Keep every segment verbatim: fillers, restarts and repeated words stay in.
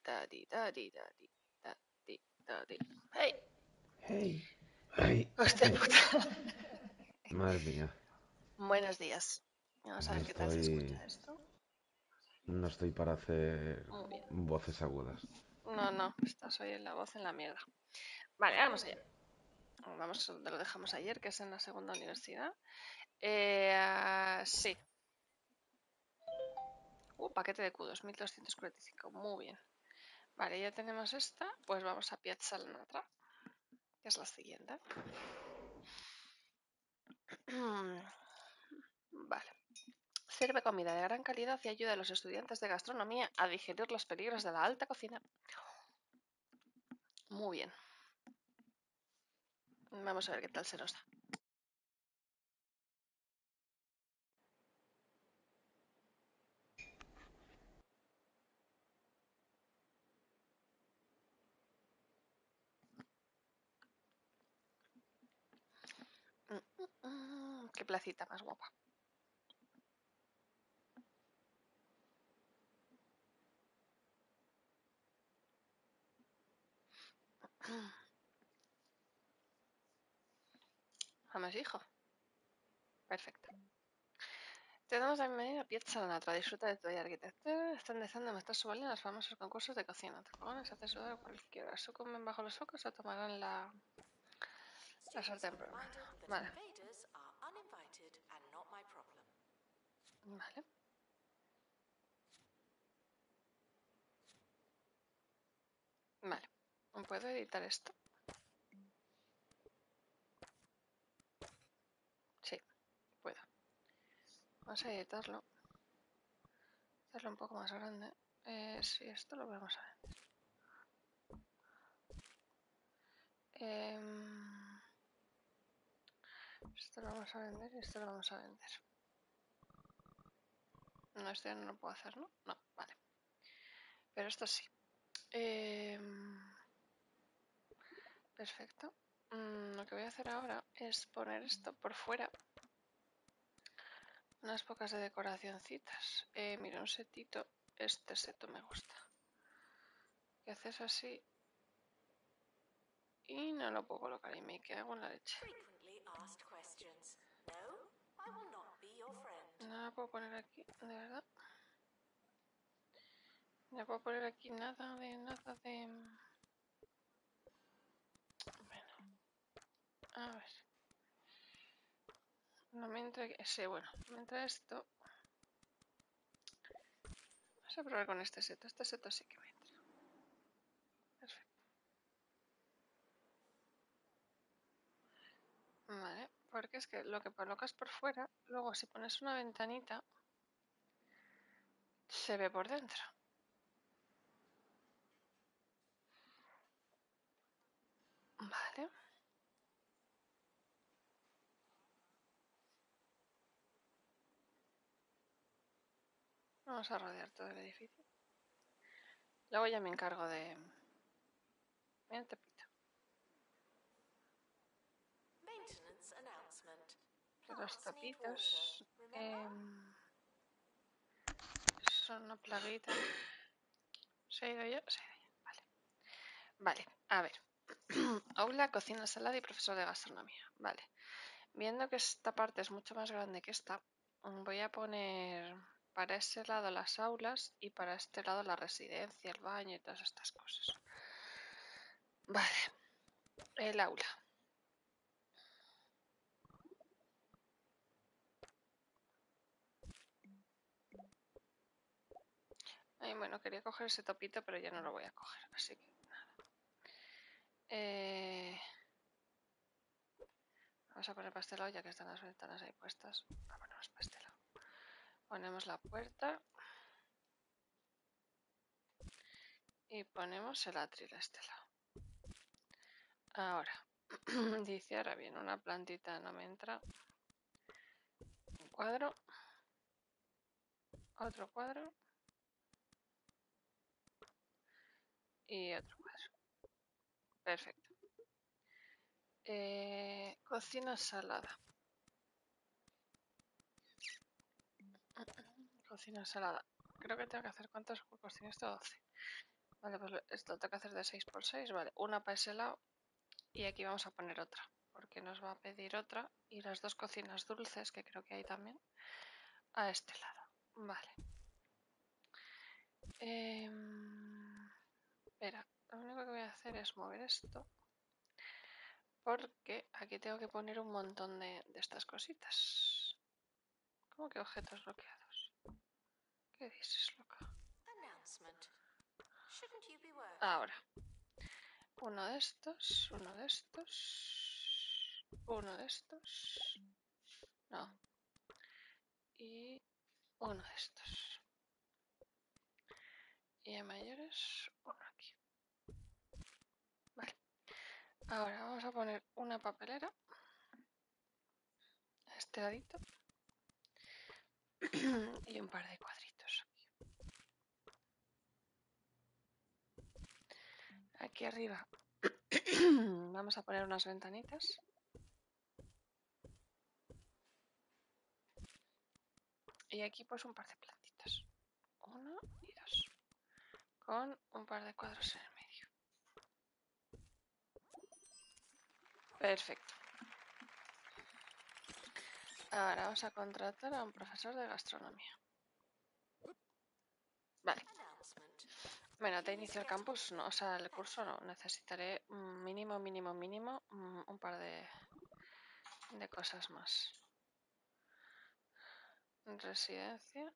Daddy, daddy, daddy, daddy, daddy. ¡Hey! Hey. Hey. Hostia puta. Madre mía. Buenos días. Vamos a No ver qué tal se estoy. escucha esto. No estoy para hacer Muy bien. voces agudas. No, no, estás hoy en la voz en la mierda. Vale, vamos allá. Vamos donde lo dejamos ayer, que es en la segunda universidad. Eh, uh, sí. Uh, paquete de cudos, mil doscientos cuarenta y cinco. Muy bien. Vale, ya tenemos esta. Pues vamos a Piazza Natra, que es la siguiente. Vale. Sirve comida de gran calidad y ayuda a los estudiantes de gastronomía a digerir los peligros de la alta cocina. Muy bien. Vamos a ver qué tal se nos da. Mm, mm, mm, qué placita más guapa. Vamos, hijo. Perfecto. Te damos la bienvenida a Piazza Natra. Disfruta de tu arquitectura. Están deseando mostrar su valía en los famosos concursos de cocina. Te pongan se hace sudar cualquiera. Sucumben bajo los focos o tomarán la, la sartén. Vale. Vale. Vale. ¿Puedo editar esto? Sí, puedo. Vamos a editarlo. Hacerlo un poco más grande. Eh, sí, esto lo vamos a vender. Eh, esto lo vamos a vender y esto lo vamos a vender. No, esto ya no lo puedo hacer, ¿no? No, vale. Pero esto sí. Eh, perfecto. Mm, lo que voy a hacer ahora es poner esto por fuera. Unas pocas de decoracioncitas. Eh, mira, un setito. Este seto me gusta. Que haces así. Y no lo puedo colocar y me cago en la leche. No lo puedo poner aquí, de verdad. No puedo poner aquí nada de nada de. Bueno, a ver. No me entra. Sí, bueno, me entra esto. Vamos a probar con este seto. Este seto sí que me entra. Perfecto. Vale, porque es que lo que colocas por fuera, luego si pones una ventanita, se ve por dentro. Vale. Vamos a rodear todo el edificio. Luego ya me encargo de... Mira, tapita. Que los tapitos eh, son una plaguita. ¿Se ha ido ya? Se ha ido ya. Vale. Vale, a ver. Aula, cocina, salada y profesor de gastronomía. Vale. Viendo que esta parte es mucho más grande que esta, voy a poner para este lado las aulas y para este lado la residencia, el baño y todas estas cosas. Vale, el aula. Ay, bueno, quería coger ese topito, pero ya no lo voy a coger, así que nada. Eh... Vamos a poner para este lado, ya que están las ventanas ahí puestas. Ah, ponemos para este lado. Ponemos la puerta. Y ponemos el atril a este lado. Ahora, dice, ahora bien, una plantita no me entra. Un cuadro. Otro cuadro. Y otro cuadro. Perfecto. Eh, cocina salada. Cocina salada. Creo que tengo que hacer cuántos huecos tiene esto, doce. Vale, pues esto tengo que hacer de seis por seis. Vale, una para ese lado. Y aquí vamos a poner otra. Porque nos va a pedir otra. Y las dos cocinas dulces, que creo que hay también, a este lado. Vale. Eh, espera, lo único que voy a hacer es mover esto. Porque aquí tengo que poner un montón de, de estas cositas. ¿Cómo que objetos bloqueados? ¿Qué dices, loca? Ahora. Uno de estos, uno de estos, uno de estos. No. Y uno de estos. Y a mayores, uno aquí. Vale. Ahora vamos a poner una papelera. A este ladito. Y un par de cuadritos. Aquí arriba vamos a poner unas ventanitas. Y aquí pues un par de plantitas. Uno y dos. Con un par de cuadros en el medio. Perfecto. Ahora vamos a contratar a un profesor de gastronomía. Vale. Bueno, te inicio el campus, no, o sea, el curso no. Necesitaré mínimo, mínimo, mínimo un par de, de cosas más. Residencia.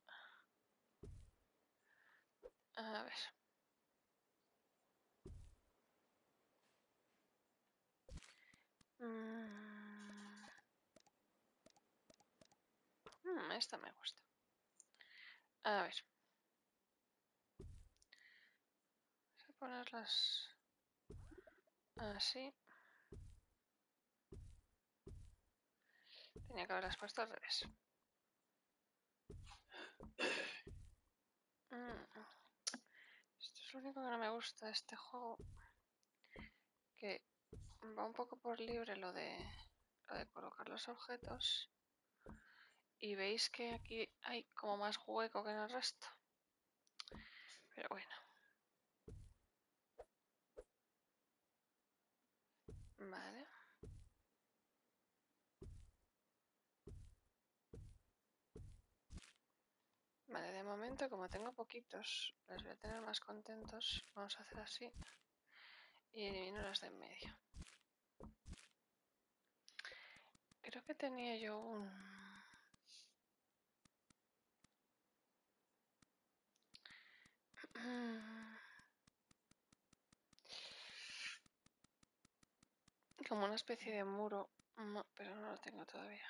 A ver. Mm. Mm, esta me gusta. A ver. Voy a ponerlas así. Tenía que haberlas puesto al revés. Mm. Esto es lo único que no me gusta de este juego. Que va un poco por libre lo de, lo de colocar los objetos. Y veis que aquí hay como más hueco que en el resto. Pero bueno. Vale. Vale, de momento como tengo poquitos, les voy a tener más contentos. Vamos a hacer así. Y elimino las de en medio. Creo que tenía yo un... como una especie de muro, pero no lo tengo todavía.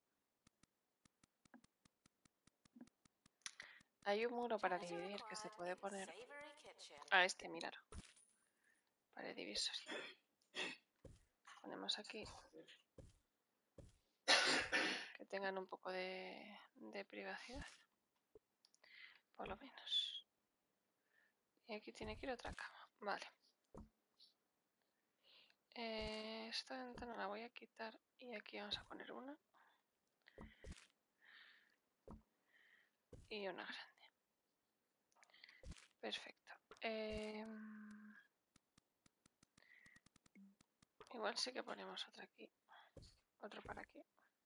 Hay un muro para dividir que se puede poner a este, mirar. Para divisoria. Ponemos aquí que tengan un poco de, de privacidad, por lo menos. Y aquí tiene que ir otra cama. Vale. Eh, esta ventana la voy a quitar y aquí vamos a poner una. Y una grande. Perfecto. Eh, igual sí que ponemos otra aquí. Otro para aquí.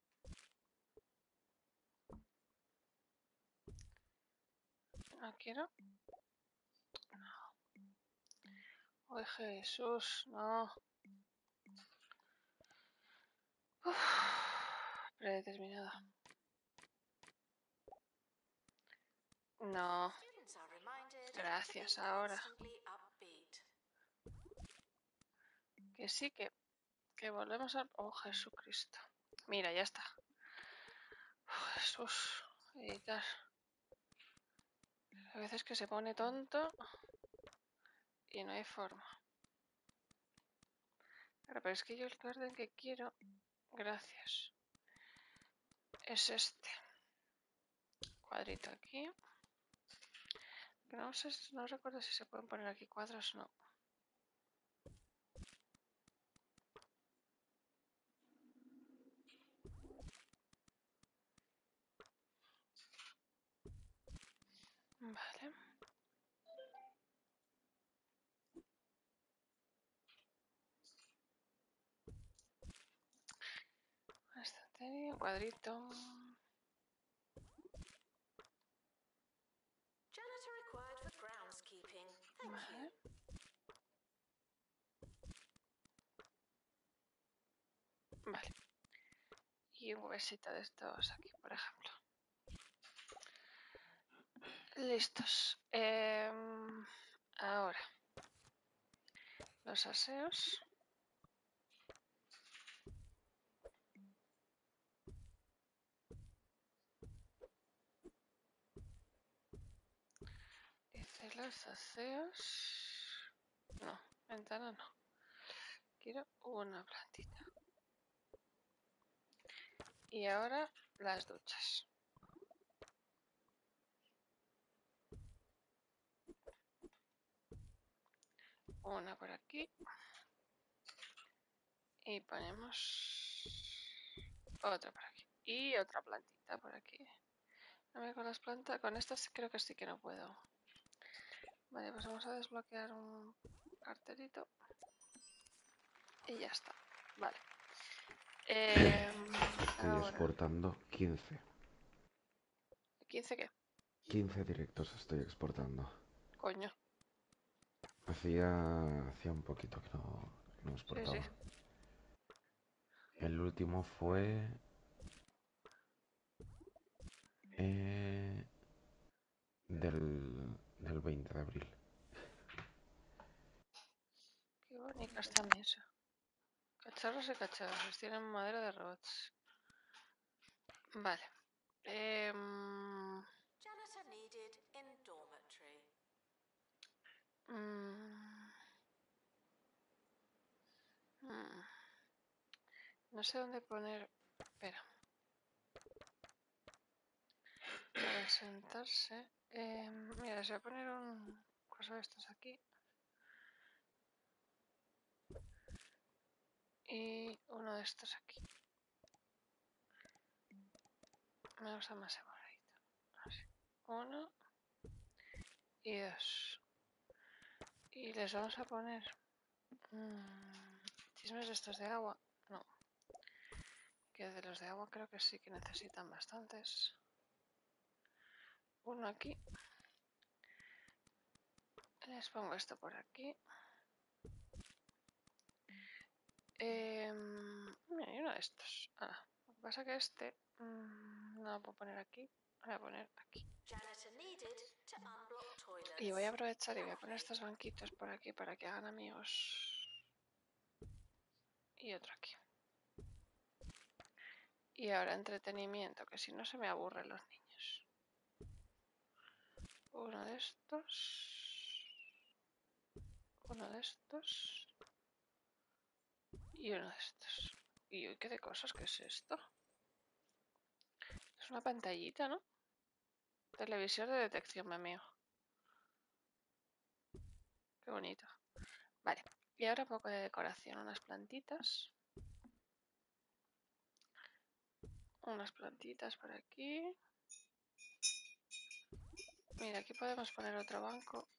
No quiero. No. ¡Ay, Jesús! No. Uf, predeterminado. No. Gracias, ahora. Que sí, que, que volvemos a... Oh, Jesucristo. Mira, ya está. Oh, Jesús. Editar. A veces que se pone tonto y no hay forma. Pero es que yo el orden que quiero... Gracias. Es este. Cuadrito aquí. No sé, no recuerdo si se pueden poner aquí cuadros o no. Vale. serie, un cuadrito. Vale. Vale. Y un huesito de estos aquí, por ejemplo. Listos. Eh, ahora, los aseos. Dice los aseos. No, ventana no. Quiero una plantita. Y ahora las duchas. Una por aquí. Y ponemos otra por aquí. Y otra plantita por aquí. A ver, con las plantas, con estas creo que sí que no puedo. Vale, pues vamos a desbloquear un carterito. Y ya está. Vale. Eh, Estoy ahora. exportando quince. ¿quince qué? quince directos estoy exportando. Coño. Hacía, hacía un poquito que no, no exportaba. Sí, sí. El último fue... Eh, del, del veinte de abril. Qué bonita esta mesa. Cacharros y cacharros. Tienen madera de robots. Vale. Eh, mm, mm, no sé dónde poner... Espera. Para sentarse. Eh, mira, se va a poner un cosa de estos aquí. Y uno de estos aquí. Me gusta más separadito. Así. Uno y dos. Y les vamos a poner mmm, chismes de estos de agua. No. Que de los de agua creo que sí que necesitan bastantes. Uno aquí. Les pongo esto por aquí. Eh, mira, hay uno de estos. Ah, lo que pasa que este mmm, no lo puedo poner aquí. Lo voy a poner aquí. Y voy a aprovechar y voy a poner estos banquitos por aquí para que hagan amigos. Y otro aquí. Y ahora entretenimiento, que si no se me aburren los niños. Uno de estos. Uno de estos. Y uno de estos. Y uy, qué de cosas, ¿qué es esto? Es una pantallita, ¿no? Televisor de detección, me mío. Qué bonito. Vale. Y ahora un poco de decoración. Unas plantitas. Unas plantitas por aquí. Mira, aquí podemos poner otro banco.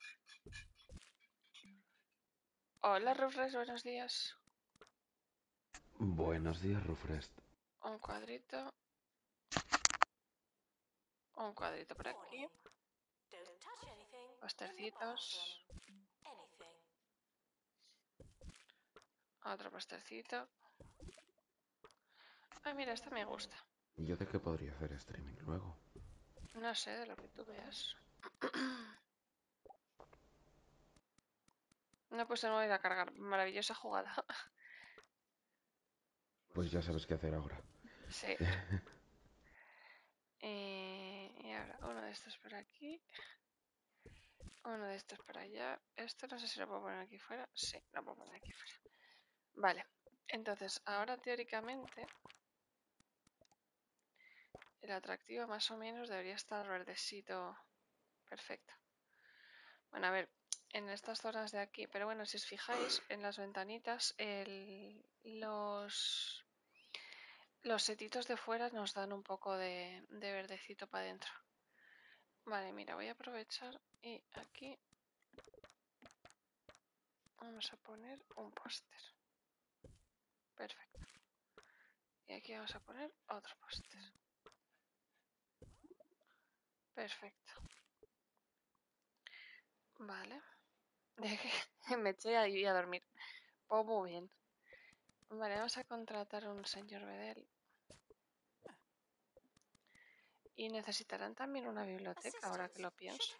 Hola, Rufres, buenos días. Buenos días, Rufrest. Un cuadrito. Un cuadrito por aquí. Postercitos. Otro postercito. Ay, mira, esta me gusta. ¿Yo de qué podría hacer streaming luego? No sé, de lo que tú veas. No, pues se me va a ir a cargar. Maravillosa jugada. Pues ya sabes qué hacer ahora. Sí. Eh, y ahora uno de estos por aquí. Uno de estos por allá. Esto no sé si lo puedo poner aquí fuera. Sí, lo puedo poner aquí fuera. Vale. Entonces, ahora teóricamente el atractivo más o menos debería estar verdecito. Perfecto. Bueno, a ver, en estas zonas de aquí, pero bueno, si os fijáis en las ventanitas, el, los, los setitos de fuera nos dan un poco de, de verdecito para adentro. Vale, mira, voy a aprovechar y aquí vamos a poner un póster. Perfecto. Y aquí vamos a poner otro póster. Perfecto. Vale. Me eché ahí a dormir. Pues muy bien. Vale, vamos a contratar un señor Bedel. Y necesitarán también una biblioteca, ahora que lo pienso.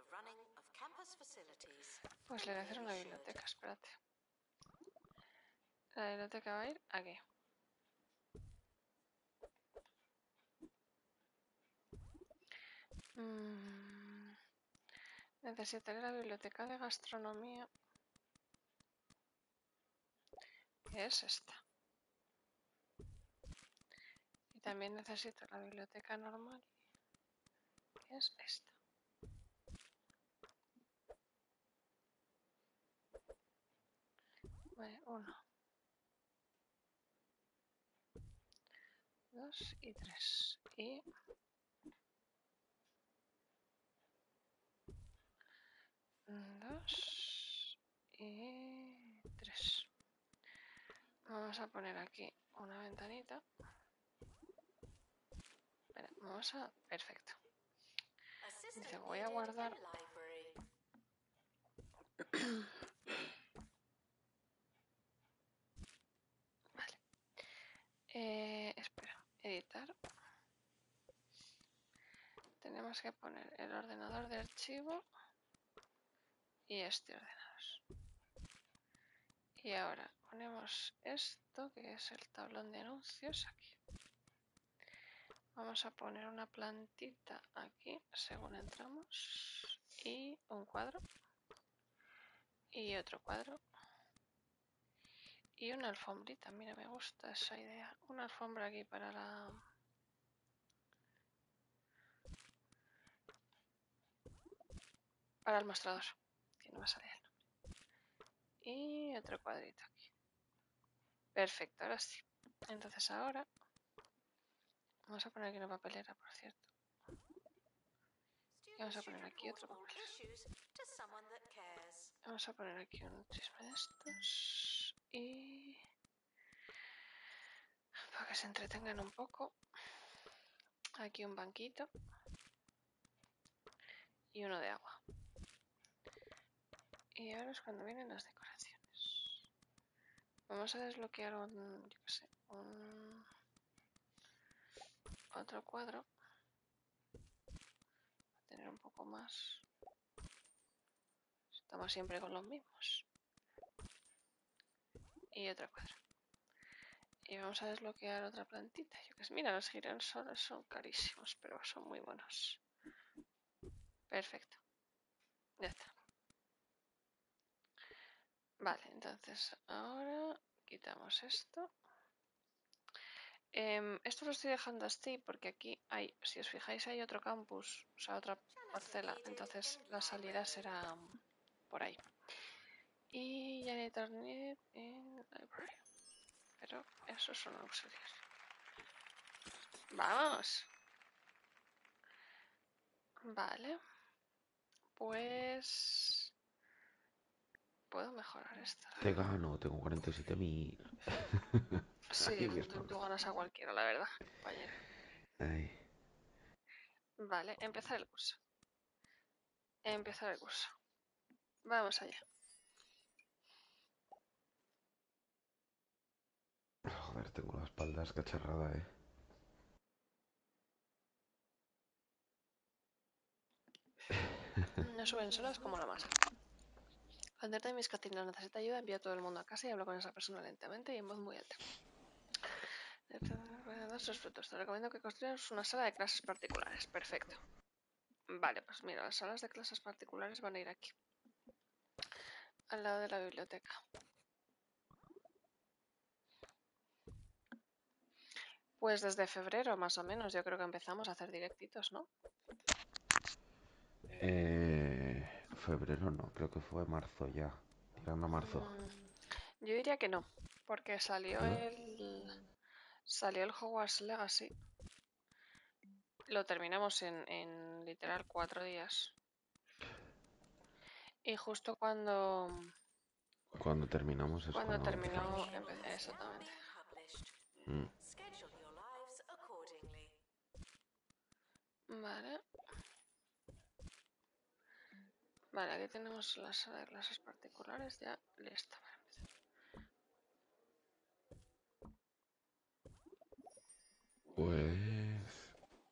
Pues le voy a hacer una biblioteca, espérate. La biblioteca va a ir aquí. Mm, necesitaré la biblioteca de gastronomía, que es esta. Y también necesito la biblioteca normal, que es esta. Vale, uno, dos y tres. Y dos y tres. Vamos a poner aquí una ventanita. Espera, vamos a... Perfecto. Dice, voy a guardar... Vale. Eh, espera, editar. Tenemos que poner el ordenador de archivo y este ordenador. Y ahora ponemos esto, que es el tablón de anuncios, aquí. Vamos a poner una plantita aquí, según entramos. Y un cuadro. Y otro cuadro. Y una alfombrita, mira, me gusta esa idea. Una alfombra aquí para la... Para el mostrador, que no me sale el nombre. Y otro cuadrito aquí. Perfecto, ahora sí. Entonces ahora... Vamos a poner aquí una papelera, por cierto. Y vamos a poner aquí otro papelera. Vamos a poner aquí un chisme de estos. Y... para que se entretengan un poco. Aquí un banquito. Y uno de agua. Y ahora es cuando vienen las decoraciones. Vamos a desbloquear un... yo qué sé, un... otro cuadro. Para tener un poco más. Estamos siempre con los mismos. Y otro cuadro. Y vamos a desbloquear otra plantita. Yo que sé, mira, los girasoles son carísimos, pero son muy buenos. Perfecto. Ya está. Vale, entonces ahora quitamos esto. Eh, esto lo estoy dejando así porque aquí hay, si os fijáis, hay otro campus, o sea, otra parcela. Entonces la salida será por ahí. Y janitor need in library. Pero eso es un auxiliar. ¡Vamos! Vale. Pues... puedo mejorar esto. Te gano, tengo cuarenta y siete mil. Sí, tú, tú ganas a cualquiera, la verdad, compañero. Ay. Vale, empezar el curso. Empezar el curso. Vamos allá. Joder, tengo la espalda escacharrada, eh. No suben solas como la masa. Al de mis catinas necesita ayuda, envía a todo el mundo a casa y hablo con esa persona lentamente y en voz muy alta. Dar sus frutos. Te recomiendo que construyas una sala de clases particulares. Perfecto. Vale, pues mira, las salas de clases particulares van a ir aquí. Al lado de la biblioteca. Pues desde febrero, más o menos, yo creo que empezamos a hacer directitos, ¿no? Eh, febrero no, creo que fue marzo ya. Tirando a marzo. Mm, yo diría que no, porque salió ¿Eh? el salió el Hogwarts Legacy. Lo terminamos en, en literal cuatro días. Y justo cuando Cuando terminamos es cuando cuando terminó empezamos. empecé exactamente. Mm. Vale. Vale, aquí tenemos la sala de clases particulares ya lista para empezar. Pues...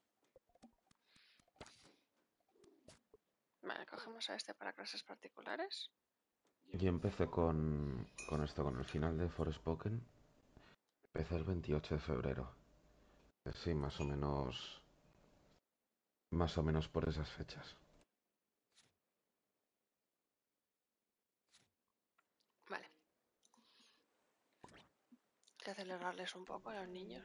Vale, cogemos a este para clases particulares. Yo empecé con, con esto, con el final de Forspoken. Empecé el veintiocho de febrero. Sí, más o menos... Más o menos por esas fechas. Vale. Hay que acelerarles un poco a los niños.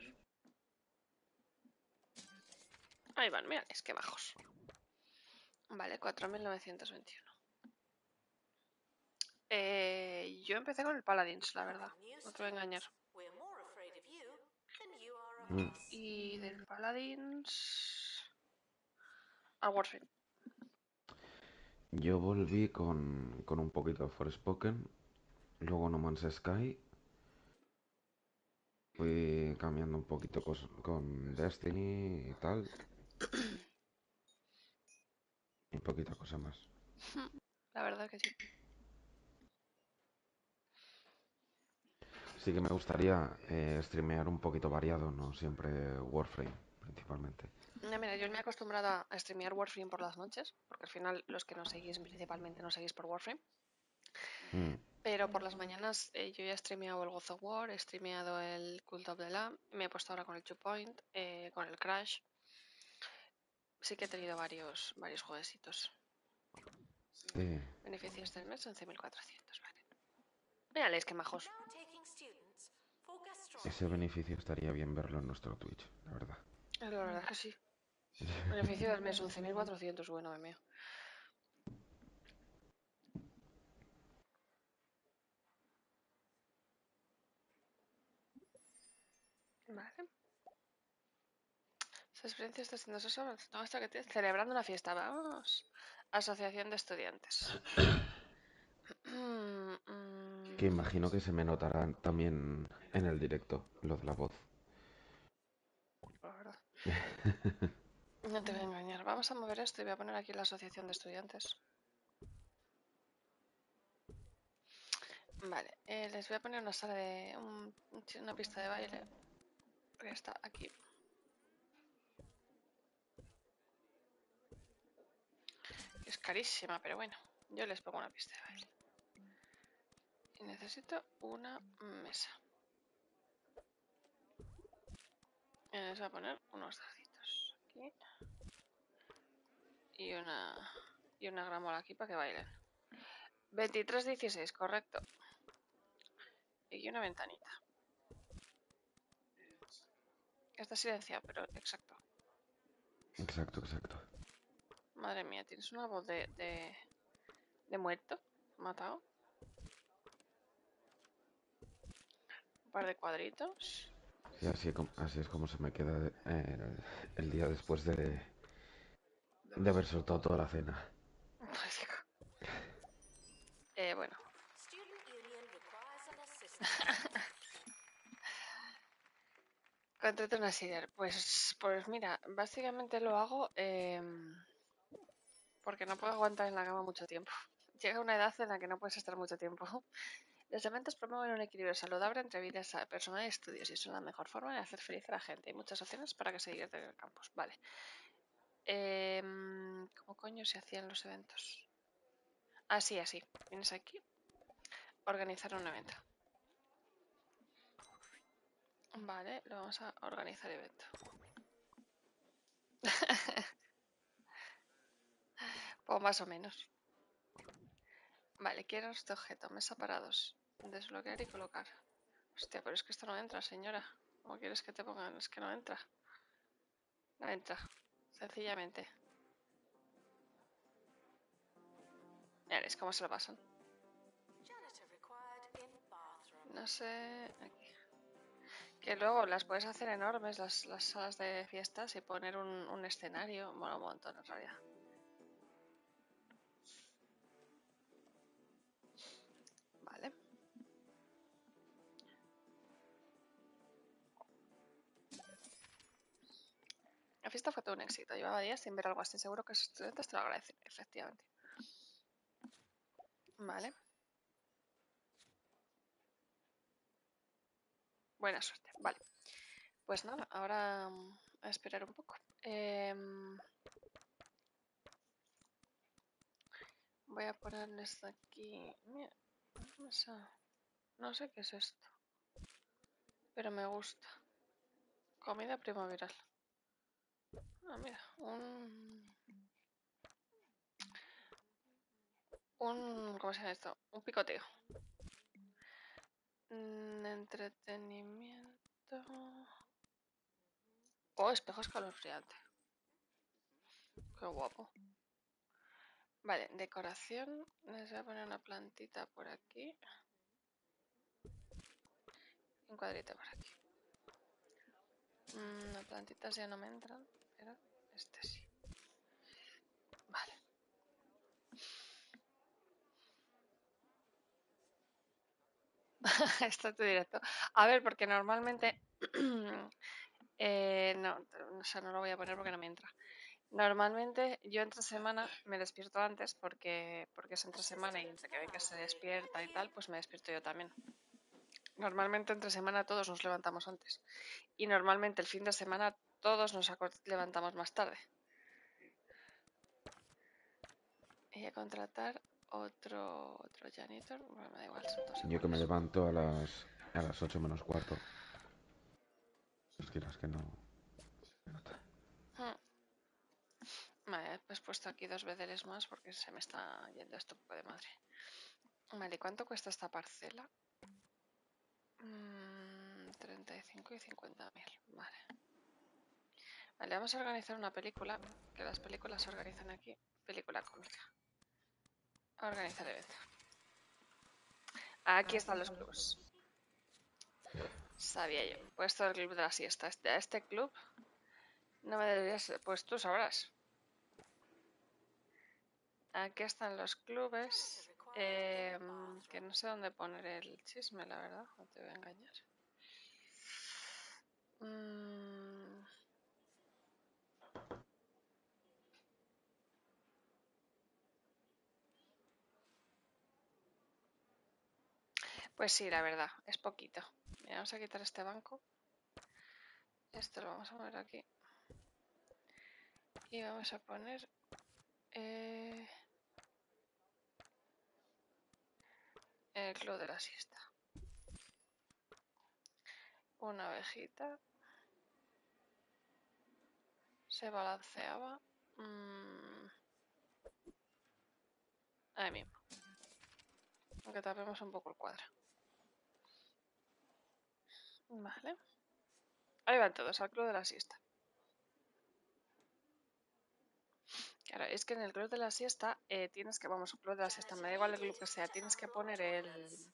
Ahí van, mira, es que bajos. Vale, cuatro mil novecientos veintiuno. Eh, yo empecé con el Paladins, la verdad. No te voy a engañar. Mm. Y del Paladins... a Warframe. Yo volví con, con un poquito de Forspoken, luego No Man's Sky, fui cambiando un poquito cos- con Destiny y tal, y poquita cosa más. La verdad que sí. Sí que me gustaría eh, streamear un poquito variado, no siempre Warframe, principalmente. No, mira, yo me he acostumbrado a streamear Warframe por las noches, porque al final los que nos seguís principalmente nos seguís por Warframe. Mm. Pero por las mañanas eh, yo ya he streameado el God of War, he streameado el Cult of the Lamb, me he puesto ahora con el Two Point, eh, con el Crash. Sí que he tenido varios, varios jueguecitos. Sí, Beneficios del mes once mil cuatrocientos, vale. Mírales qué majos. ese beneficio estaría bien verlo en nuestro Twitch, la verdad. La verdad es que sí. Beneficio del mes once mil cuatrocientos, bueno, de mío. Vale. Esa experiencia está siendo eso. No, hasta que te... Celebrando una fiesta, vamos. Asociación de estudiantes. Que imagino que se me notará también en el directo, lo de la voz. La verdad. No te voy a engañar. Vamos a mover esto y voy a poner aquí la asociación de estudiantes. Vale, eh, les voy a poner una sala de... Un, una pista de baile. Que está aquí. Es carísima, pero bueno. Yo les pongo una pista de baile. Y necesito una mesa. Y les voy a poner unos darditos aquí. Y una... Y una gramola aquí para que bailen. veintitrés dieciséis, correcto. Y una ventanita. Está silenciado, pero exacto. Exacto, exacto. Madre mía, tienes una voz de... De, de muerto. Matado. Un par de cuadritos. Sí, así, com- así es como se me queda eh, el, el día después de, de haber soltado toda la cena. eh, bueno. Contrato una Sider. Pues, pues mira, básicamente lo hago eh, porque no puedo aguantar en la cama mucho tiempo. Llega una edad en la que no puedes estar mucho tiempo. Los eventos promueven un equilibrio saludable entre vida personal y estudios y son la mejor forma de hacer feliz a la gente. Hay muchas opciones para que se diviertan en el campus. Vale. Eh, ¿Cómo coño se hacían los eventos? Así, así. Vienes aquí. Organizar un evento. Vale, lo vamos a organizar evento. Pues más o menos. Vale, quiero este objeto. Mesa para dos. Desbloquear y colocar. Hostia, pero es que esto no entra, señora. ¿Cómo quieres que te pongan? Es que no entra. No entra. Sencillamente. Veréis cómo se lo pasan. No sé... Aquí. Que luego las puedes hacer enormes, las, las salas de fiestas, y poner un, un escenario. Bueno, un montón en realidad. Vale. fiesta fue todo un éxito. Llevaba días sin ver algo así. Seguro que sus estudiantes te lo agradecen, efectivamente. Vale. Buena suerte. Vale. Pues nada, ahora um, a esperar un poco. Eh, voy a ponerles aquí. Mira, no sé qué es esto, pero me gusta. Comida primaveral. Ah, mira, un... Un... ¿Cómo se llama esto? Un picoteo. Mm, entretenimiento... Oh, espejo escalofriante. Qué guapo. Vale, decoración. Les voy a poner una plantita por aquí. Un cuadrito por aquí. Mm, las plantitas ya no me entran, pero este sí. Vale. Esto te directo. A ver, porque normalmente... eh, no, o sea, no lo voy a poner porque no me entra. Normalmente yo entre semana me despierto antes porque, porque es entre semana y entre que ven que se despierta y tal, pues me despierto yo también. Normalmente entre semana todos nos levantamos antes y normalmente el fin de semana todos nos levantamos más tarde. Y a contratar otro otro janitor, bueno, me da igual, son todos Yo que me iguales. levanto a las, a las ocho menos cuarto. Pues quieras que no. Hmm. Vale, pues he puesto aquí dos vedeles más porque se me está yendo esto un poco de madre. Vale, ¿cuánto cuesta esta parcela? Mm, treinta y cinco y cincuenta mil. Vale. Vale, vamos a organizar una película, que las películas se organizan aquí. Película cómica. Organizar evento. Aquí están los clubs. Sabía yo. Puesto el club de la siesta. Este, a este club no me deberías... Pues tú sabrás. Aquí están los clubes. Eh, que no sé dónde poner el chisme, la verdad. No te voy a engañar. Mm, pues sí, la verdad. Es poquito. Mira, vamos a quitar este banco. Esto lo vamos a poner aquí. Y vamos a poner... Eh, el club de la siesta. Una abejita. Se balanceaba. Mmm, ahí mismo. Aunque tapemos un poco el cuadro. Vale. Ahí van todos, al club de la siesta. Claro, es que en el club de la siesta eh, tienes que, vamos, el club de la siesta, me da igual el club que sea, tienes que poner el,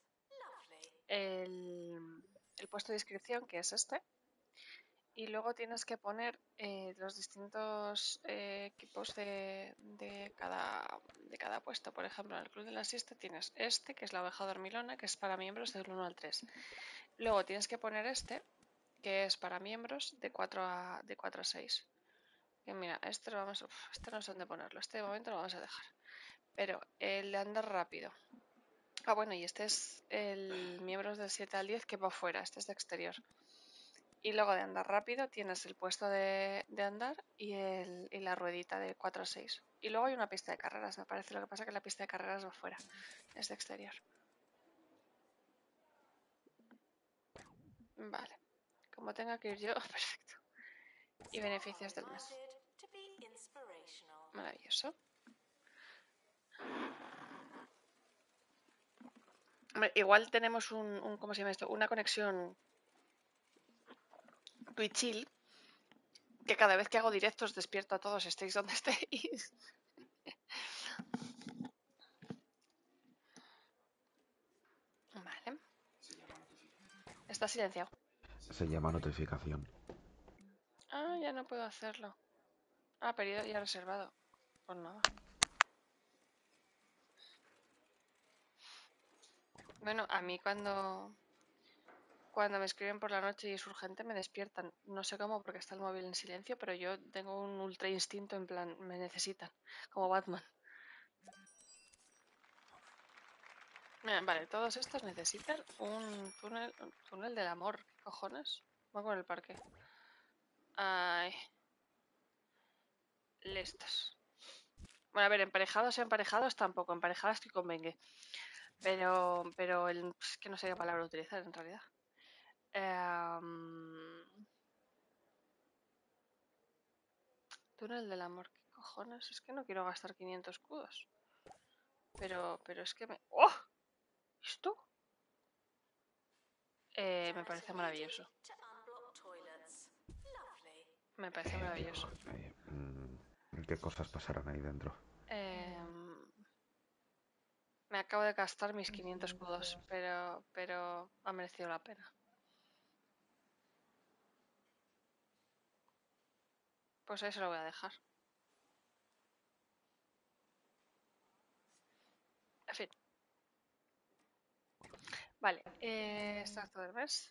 el, el puesto de inscripción, que es este, y luego tienes que poner eh, los distintos eh, equipos de, de, cada, de cada puesto. Por ejemplo, en el club de la siesta tienes este, que es la oveja dormilona, que es para miembros del uno al tres. Luego tienes que poner este, que es para miembros de cuatro a, de cuatro a seis. Que mira, este lo vamos, uf, este no sé dónde ponerlo, este de momento lo vamos a dejar. Pero el de andar rápido. Ah, bueno, y este es el miembros del siete al diez que va fuera, este es de exterior. Y luego de andar rápido tienes el puesto de, de andar y, el, y la ruedita de cuatro a seis. Y luego hay una pista de carreras, me parece. Lo que pasa es que la pista de carreras va fuera, es de exterior. Vale, como tenga que ir yo, perfecto. Y beneficios del mes. Maravilloso. Igual tenemos un, un, ¿cómo se llama esto? Una conexión Twitchil, que cada vez que hago directos despierto a todos, estéis donde estéis. Vale. Está silenciado. Se llama notificación. Ah, ya no puedo hacerlo. Ah, pedido ya reservado. Pues nada. Bueno, a mí cuando Cuando me escriben por la noche y es urgente me despiertan. No sé cómo porque está el móvil en silencio, pero yo tengo un ultra instinto en plan, me necesitan, como Batman. Mira, vale, todos estos necesitan un túnel, un túnel del amor. ¿Qué cojones? Voy con el parque. Ay, listos. Bueno, a ver, emparejados, emparejados tampoco. Emparejados estoy con Bengue. Pero, pero el, es que no sé qué palabra utilizar en realidad. Em, túnel del amor, ¿qué cojones? Es que no quiero gastar quinientos escudos. Pero, pero es que me... ¡Oh! ¿Esto? Eh, me parece maravilloso. Me parece Eh, digo, maravilloso. eh, mm, ¿qué cosas pasarán ahí dentro? Em, me acabo de gastar mis quinientos escudos, pero, pero ha merecido la pena. Pues ahí se lo voy a dejar. En fin. Vale, eh, extracto del mes.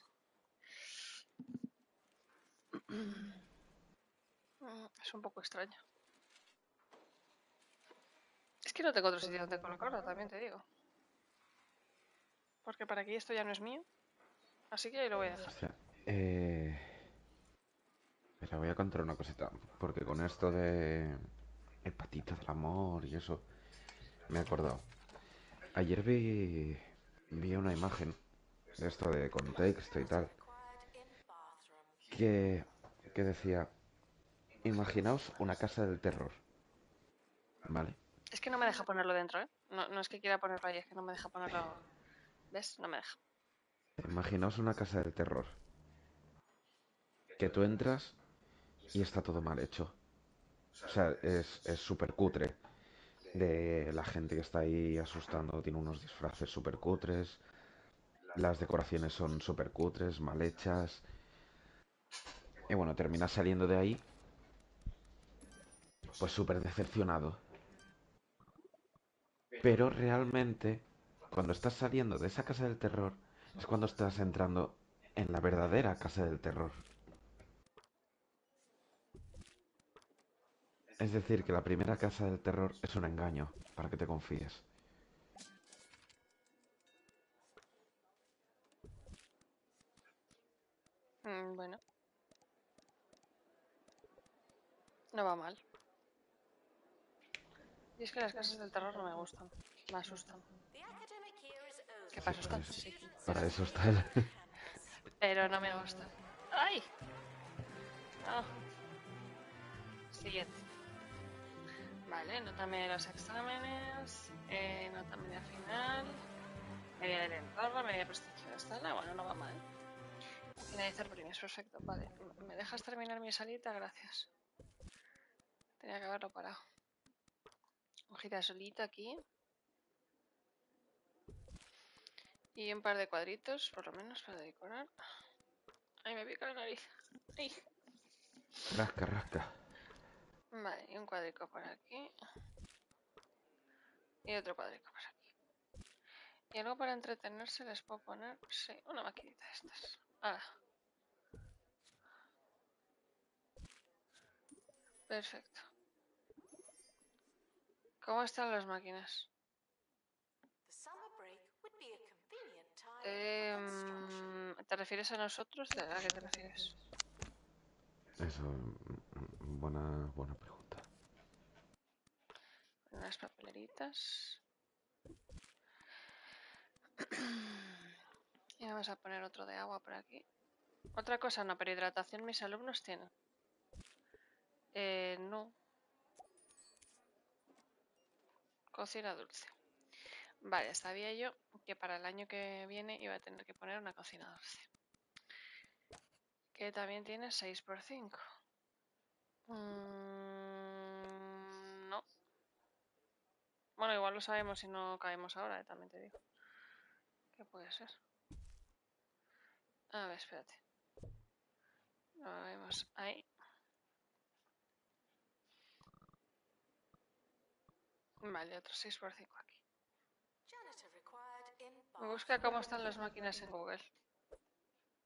Es un poco extraño. Es que no tengo otro sitio donde colocarlo, también te digo. Porque para aquí esto ya no es mío. Así que ahí lo voy a dejar. O sea, eh, mira, voy a contar una cosita. Porque con esto de el patito del amor y eso, me he acordado. Ayer vi, vi una imagen de esto de contexto y tal, que, que decía, imaginaos una casa del terror, ¿vale? Es que no me deja ponerlo dentro, ¿eh? No, no es que quiera ponerlo ahí, es que no me deja ponerlo. ¿Ves? No me deja. Imaginaos una casa del terror, que tú entras y está todo mal hecho. O sea, es es súper cutre. De la gente que está ahí asustando, tiene unos disfraces súper cutres, las decoraciones son súper cutres, mal hechas. Y bueno, terminas saliendo de ahí, pues súper decepcionado. Pero realmente, cuando estás saliendo de esa casa del terror, es cuando estás entrando en la verdadera casa del terror. Es decir, que la primera casa del terror es un engaño para que te confíes. Mm, bueno, no va mal. Y es que las casas del terror no me gustan. Me asustan. ¿Qué Sí, para para asustar? eso, Sí. para eso está el... Pero no me gustan. ¡Ay! No. Siguiente. Vale, nótame los exámenes. Eh, nota media final. Media del entorno, media prestigio de sala. Bueno, no va mal. Finalizar premios, perfecto. Vale, ¿me dejas terminar mi salita? Gracias. Tenía que haberlo parado. Un girasolito aquí. Y un par de cuadritos, por lo menos, para decorar. Ay, me pica la nariz. Ay. Rasca, rasca. Vale, y un cuadrico por aquí. Y otro cuadrico por aquí. Y algo para entretenerse les puedo poner, sí, una maquinita de estas. Ah, perfecto. ¿Cómo están las máquinas? Eh, ¿Te refieres a nosotros? ¿A qué te refieres? Eso, mm, buena, buena pregunta. Unas papeleritas. Y vamos a poner otro de agua por aquí. Otra cosa no, pero hidratación mis alumnos tienen. Eh, no. Cocina dulce. Vale, sabía yo que para el año que viene iba a tener que poner una cocina dulce. Que también tiene seis por cinco. Mm, no. Bueno, igual lo sabemos si no caemos ahora, eh, también te digo. ¿Qué puede ser? A ver, espérate. Lo vemos ahí. Vale, otro seis por cinco aquí. Busca cómo están las máquinas en Google.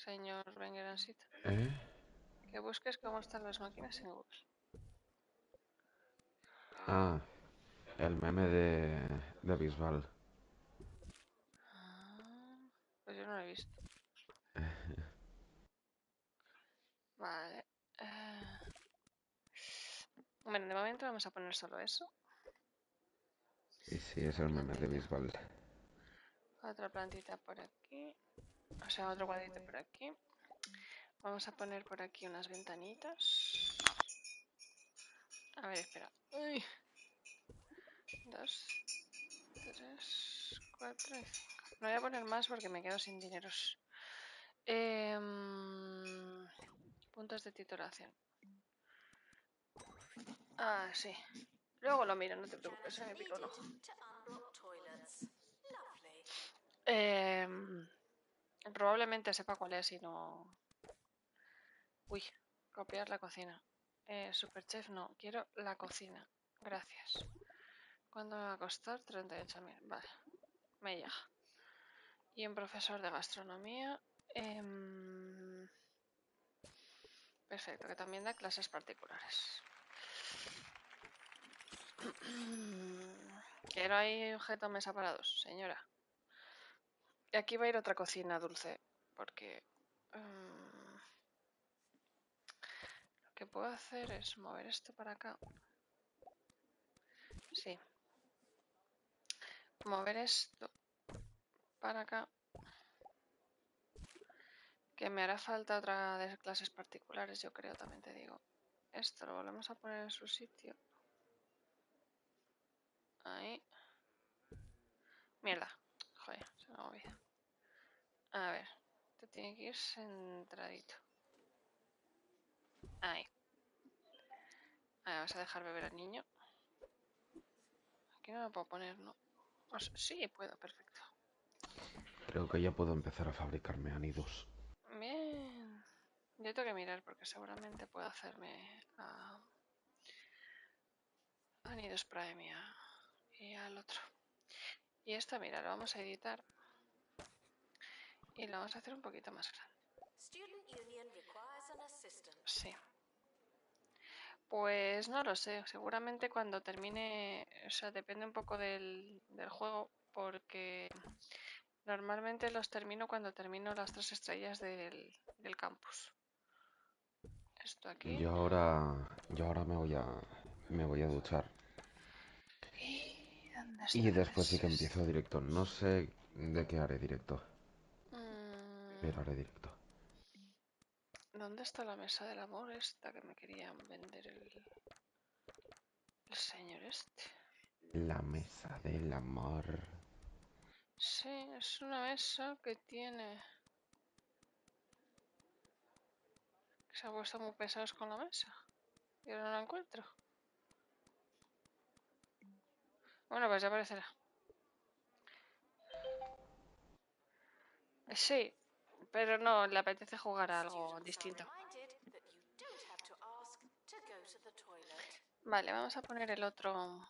señor Bengeransito. ¿Eh? Que busques cómo están las máquinas en Google. Ah, el meme de, de Bisbal. Ah, pues yo no lo he visto. Vale. eh, Bueno, de momento vamos a poner solo eso. Y sí, es el meme de Bisbal. Otra plantita por aquí. O sea, otro cuadrito por aquí. Vamos a poner por aquí unas ventanitas. A ver, espera. Uy. Dos, tres, cuatro y cinco. No voy a poner más porque me quedo sin dineros. Em, puntos de titulación. Ah, sí. Luego lo miro, no te preocupes, se me pico el ojo. Em, probablemente sepa cuál es y no... Uy, copiar la cocina. Eh, Superchef no, quiero la cocina. Gracias. ¿Cuánto me va a costar? treinta y ocho mil. Vale, me llega. Y un profesor de gastronomía. em, Perfecto, que también da clases particulares. Quiero ahí objeto mesa para dos, señora. Y aquí va a ir otra cocina dulce, porque um, lo que puedo hacer es mover esto para acá. Sí. Mover esto para acá. Que me hará falta otra de clases particulares, yo creo, también te digo. Esto lo volvemos a poner en su sitio. Ahí. Mierda. Joder, se me ha olvidado. A ver. Esto tiene que ir centradito. Ahí. Ahí, vamos a dejar beber al niño. Aquí no lo puedo poner, ¿no? O sea, sí, puedo, perfecto. Creo que ya puedo empezar a fabricarme anillos. Bien. Yo tengo que mirar porque seguramente puedo hacerme a Anidos Prime y, a, y al otro. Y esta, mira, lo vamos a editar. Y lo vamos a hacer un poquito más grande. Sí. Pues no lo sé, seguramente cuando termine, o sea, depende un poco del, del juego, porque normalmente los termino cuando termino las tres estrellas del, del campus. Esto aquí. Yo ahora, yo ahora me voy a, me voy a duchar. ¿Y dónde está Y la después sí mesa? que empiezo directo. No sé de qué haré directo, Mm, pero haré directo. ¿Dónde está la mesa del amor esta que me querían vender el, el señor este? La mesa del amor. Sí, es una mesa que tiene... que se ha puesto muy pesados con la mesa. Y ahora no la encuentro. Bueno, pues ya aparecerá. Sí, pero no, le apetece jugar a algo distinto. Vale, vamos a poner el otro...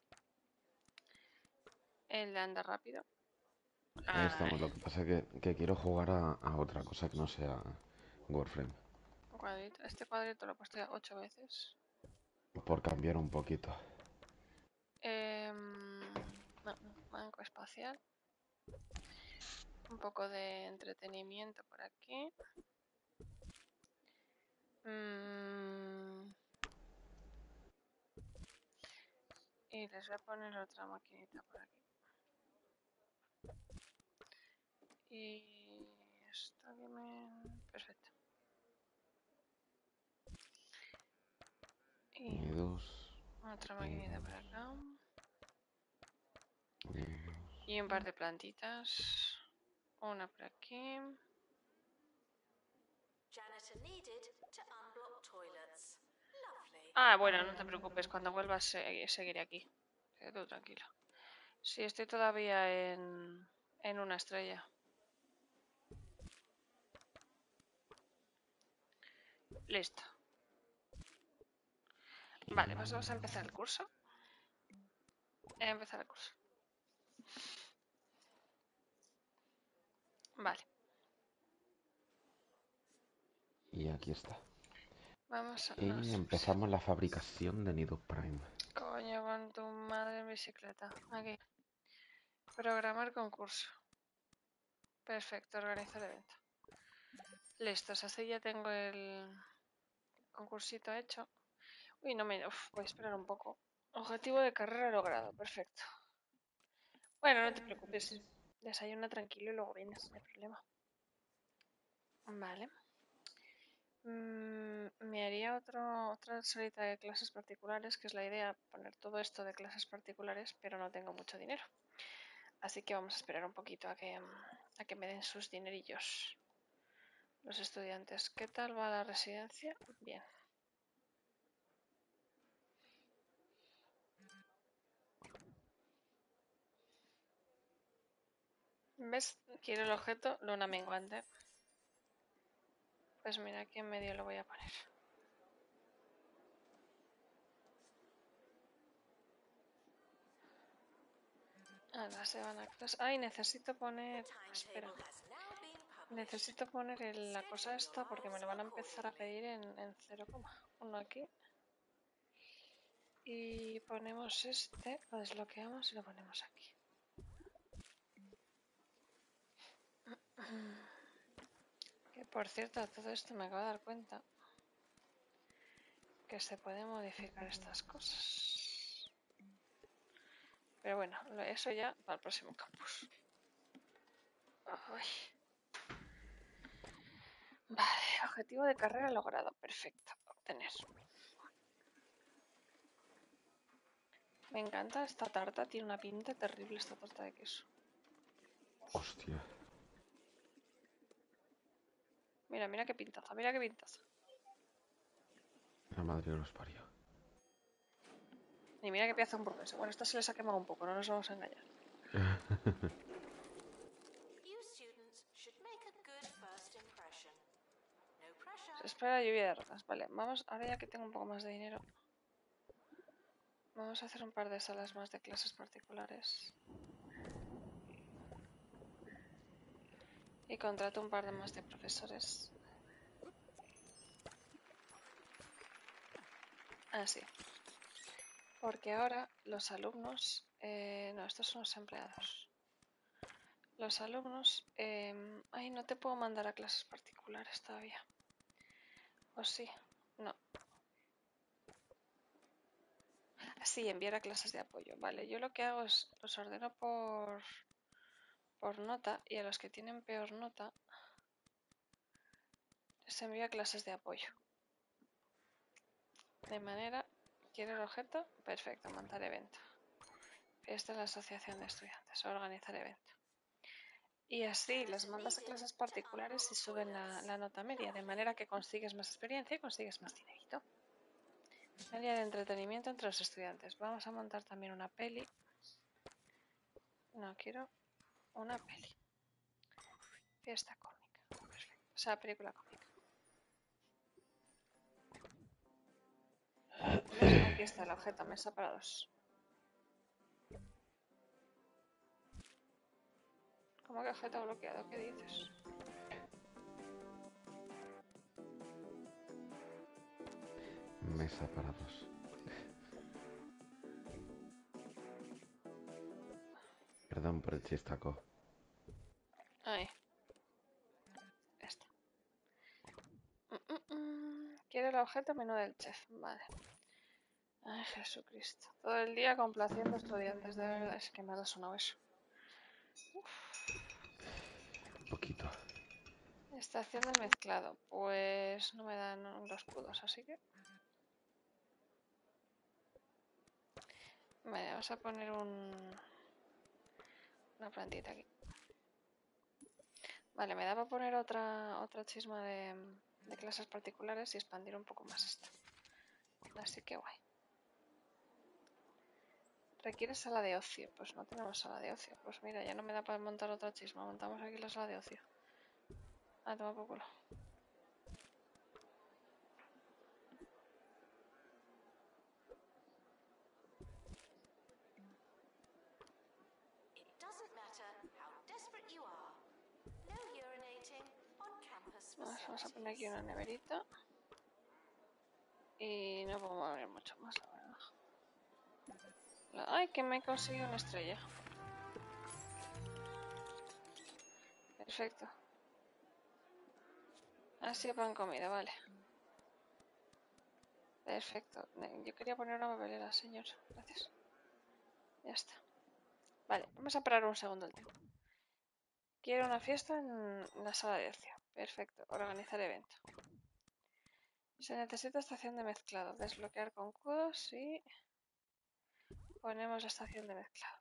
el de andar rápido. Ahí Ay, estamos. Lo que pasa es que, que quiero jugar a, a otra cosa que no sea Warframe. un cuadrito. Este cuadrito lo he puesto ya ocho veces. Por cambiar un poquito. Eh, no, no, banco espacial. Un poco de entretenimiento por aquí. Mm, y les voy a poner otra maquinita por aquí. Y esto que me... Perfecto. Y Y dos. otra Y maquinita por dos. acá. Y dos. Y un par de plantitas. Una por aquí. Ah, bueno, no te preocupes. Cuando vuelvas se- seguiré aquí. Quédate tranquilo. Sí, estoy todavía en, en una estrella. Listo. Vale, pues vamos a empezar el curso. A empezar el curso. Vale. Y aquí está. Vamos a... no, Y sí, empezamos la fabricación de Nidus Prime. coño, con tu madre en bicicleta. Aquí. Programar concurso. Perfecto, organizar evento. Listo, así ya tengo el concursito hecho. Uy, no me... Uf, voy a esperar un poco. Objetivo de carrera logrado, perfecto. Bueno, no te preocupes. Desayuna tranquilo y luego vienes, no hay problema. Vale. Mm, me haría otro, otra salita de clases particulares, que es la idea, poner todo esto de clases particulares, pero no tengo mucho dinero. Así que vamos a esperar un poquito a que, a que me den sus dinerillos los estudiantes. ¿Qué tal va la residencia? Bien. ¿Ves? Quiero el objeto luna menguante. Pues mira, aquí en medio lo voy a poner. Ahora se van a clase. Ay, necesito poner... Espera. Necesito poner el- la cosa esta porque me lo van a empezar a pedir en, en cero coma uno aquí. Y ponemos este, lo desbloqueamos y lo ponemos aquí. Que por cierto, todo esto me acabo de dar cuenta que se pueden modificar estas cosas. Pero bueno, eso ya para el próximo campus. Ay. Vale, objetivo de carrera logrado. Perfecto. Obtener. Me encanta esta tarta, tiene una pinta terrible esta tarta de queso. Hostia. Mira, mira qué pintaza, mira qué pintaza. La madre que los parió. Y mira qué pedazo de hamburguesa. Bueno, esta se les ha quemado un poco, no nos vamos a engañar. Se espera la lluvia de ratas. Vale, vamos, ahora ya que tengo un poco más de dinero, vamos a hacer un par de salas más de clases particulares. Y contrato un par de más de profesores. Así. Porque ahora los alumnos... Eh, no, estos son los empleados. Los alumnos... Eh, ay, no te puedo mandar a clases particulares todavía. ¿O sí? No. Sí, enviar a clases de apoyo. Vale, yo lo que hago es los ordeno por, por nota y a los que tienen peor nota les envío a clases de apoyo. De manera, ¿quiere el objeto? Perfecto, montar evento. Esta es la asociación de estudiantes, organizar evento. Y así les mandas a clases particulares y suben la, la nota media, de manera que consigues más experiencia y consigues más dinerito. Área de entretenimiento entre los estudiantes. Vamos a montar también una peli. No, quiero una peli. Fiesta cómica. Perfecto. O sea, película cómica. ¿Ves? Aquí está el objeto, mesa para dos. ¿Cómo que objeto bloqueado? ¿Qué dices? Mesa para dos. Perdón por el chistaco. Ahí. Este. Mm, mm, mm. ¿Quiere el objeto? Menú del chef. Vale. Ay, Jesucristo. Todo el día complaciendo estudiantes. De verdad, es que me ha sonado eso. Un poquito. Estación de mezclado. Pues no me dan los cudos, así que... Vale, vamos a poner un... una plantita aquí. Vale, me da para poner otra, otra chisma de, de clases particulares y expandir un poco más esto. Así que guay. ¿Requiere sala de ocio? Pues no tenemos sala de ocio. Pues mira, ya no me da para montar otra chisma. Montamos aquí la sala de ocio. Ah, toma por culo. Vamos a poner aquí una neverita. Y no podemos abrir mucho más, la verdad. ¡Ay, que me he conseguido una estrella! Perfecto. Así pan comida, vale. Perfecto. Yo quería poner una papelera, señor. Gracias. Ya está. Vale, vamos a parar un segundo el tiempo. Quiero una fiesta en la sala de ocio. Perfecto. Organizar evento. Se necesita estación de mezclado. Desbloquear concursos y... ponemos la estación de mezclado.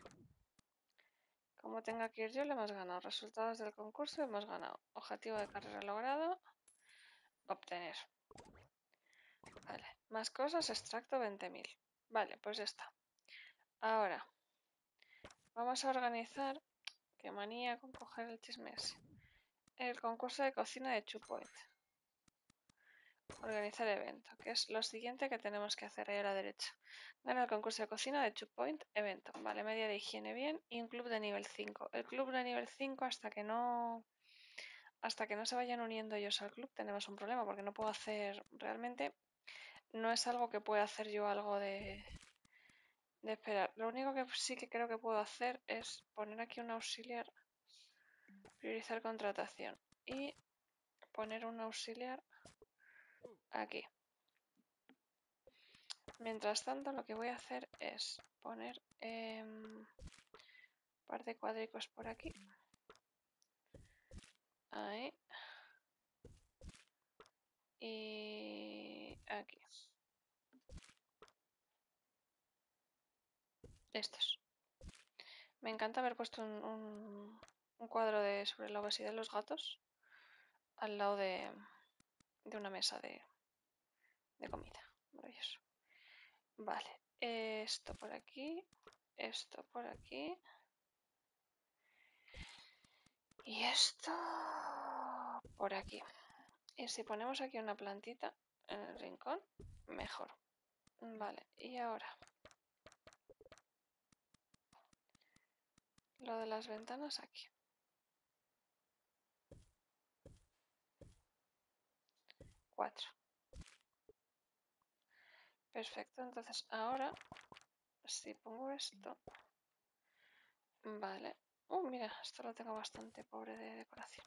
Como tenga que ir yo, le hemos ganado. Resultados del concurso, hemos ganado. Objetivo de carrera logrado. Obtener. Vale. Más cosas, extracto veinte mil. Vale, pues ya está. Ahora, vamos a organizar... qué manía con coger el chisme ese. El concurso de cocina de Two Point. Organizar evento, que es lo siguiente que tenemos que hacer ahí a la derecha. Gana el concurso de cocina de Two Point evento. Vale, media de higiene bien y un club de nivel cinco. El club de nivel cinco hasta que no... hasta que no se vayan uniendo ellos al club tenemos un problema porque no puedo hacer... realmente no es algo que pueda hacer yo algo de... de esperar. Lo único que sí que creo que puedo hacer es poner aquí un auxiliar, priorizar contratación y poner un auxiliar aquí. Mientras tanto, lo que voy a hacer es poner eh, un par de cuadricos por aquí. Ahí. Y aquí. Estos. Me encanta haber puesto un, un, un cuadro de sobre la obesidad de los gatos al lado de, de una mesa de, de comida. Maravilloso. Vale. Esto por aquí. Esto por aquí. Y esto por aquí. Y si ponemos aquí una plantita en el rincón, mejor. Vale, y ahora lo de las ventanas aquí. Cuatro. Perfecto, entonces ahora si pongo esto... Vale. Uh, mira, esto lo tengo bastante pobre de decoración.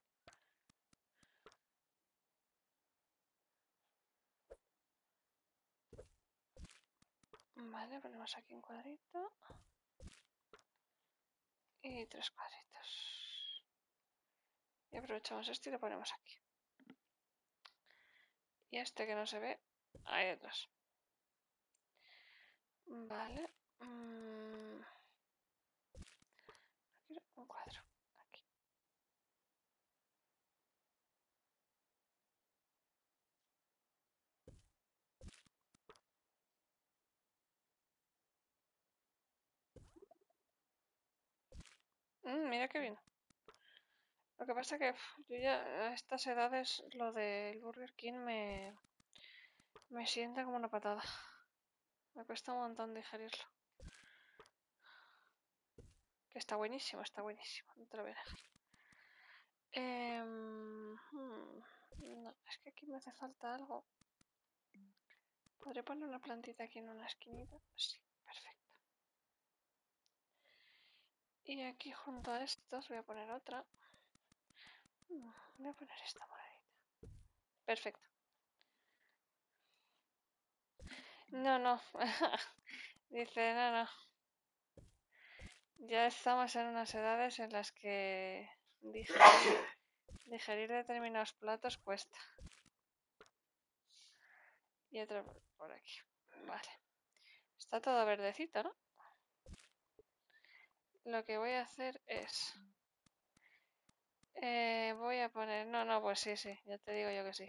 Vale, ponemos aquí un cuadrito. Y tres cuadritos. Y aprovechamos esto y lo ponemos aquí. Y este que no se ve, ahí detrás. Vale. Mm. Aquí un cuadro. Aquí. Mm, mira qué bien. Lo que pasa que pff, yo ya a estas edades lo del Burger King me, me sienta como una patada. Me cuesta un montón digerirlo. Que está buenísimo, está buenísimo. No te lo voy a dejar. Eh, hmm, no, es que aquí me hace falta algo. ¿Podré poner una plantita aquí en una esquinita? Sí, perfecto. Y aquí junto a estos voy a poner otra. Voy a poner esta moradita. Perfecto. No, no. Dice, no, no. Ya estamos en unas edades en las que digerir, digerir determinados platos cuesta. Y otro por aquí. Vale. Está todo verdecito, ¿no? Lo que voy a hacer es... Eh, voy a poner... No, no, pues sí, sí. Ya te digo yo que sí.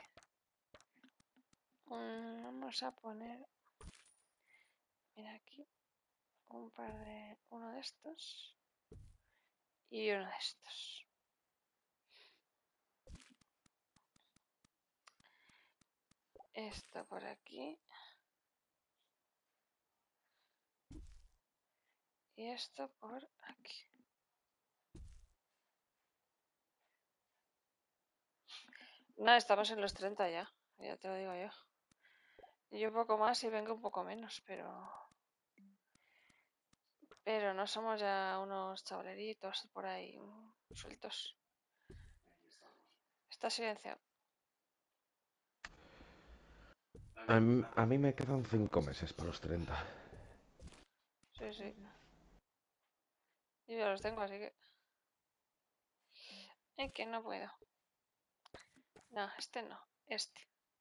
Um, vamos a poner... Mira aquí. Un par de... Uno de estos. Y uno de estos. Esto por aquí. Y esto por aquí. No, estamos en los treinta ya, ya te lo digo yo. Yo un poco más y vengo un poco menos, pero... Pero no somos ya unos chavaleritos por ahí sueltos. Está silenciado. A mí, a mí me quedan cinco meses para los treinta. Sí, sí. Yo ya los tengo, así que... Es que no puedo. No, este no, este.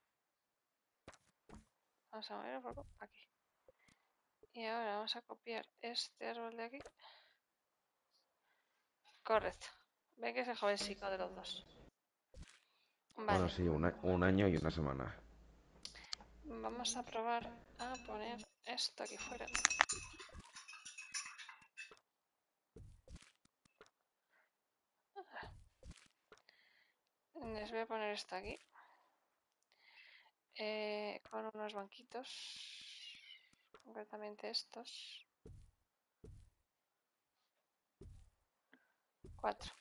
Vamos a mover un poco aquí. Y ahora vamos a copiar este árbol de aquí. Correcto. Ve que es el jovencico de los dos. Bueno, Vale. sí, una- un año y una semana. Vamos a probar a poner esto aquí fuera. Les voy a poner esto aquí. Eh, con unos banquitos. Concretamente estos. Cuatro.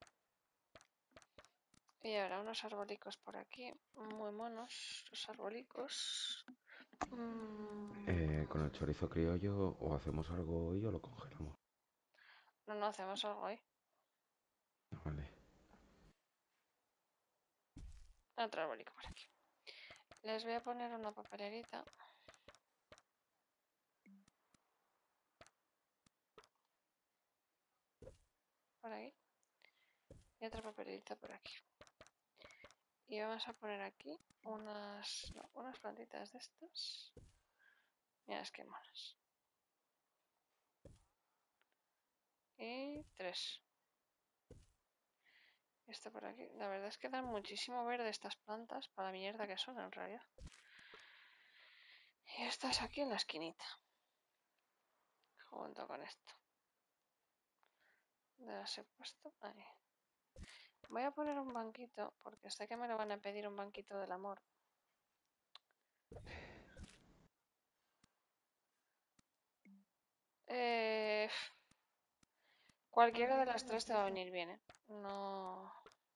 Y ahora unos arbolicos por aquí. Muy monos. Los arbolicos. Mm, Eh, con el chorizo criollo o hacemos algo hoy o lo congelamos. no, no hacemos algo ahí. Vale. Otro arbolico por aquí. Les voy a poner una papelerita. Por ahí. Y otra papelerita por aquí. Y vamos a poner aquí unas, no, unas plantitas de estas. Mira, qué monas. Y tres. Esto por aquí. La verdad es que dan muchísimo verde estas plantas para la mierda que son en realidad. Y estas aquí en la esquinita. Junto con esto. Ya las he puesto ahí. Voy a poner un banquito porque sé que me lo van a pedir, un banquito del amor. Eh, cualquiera de las tres te va a venir bien, ¿eh? No...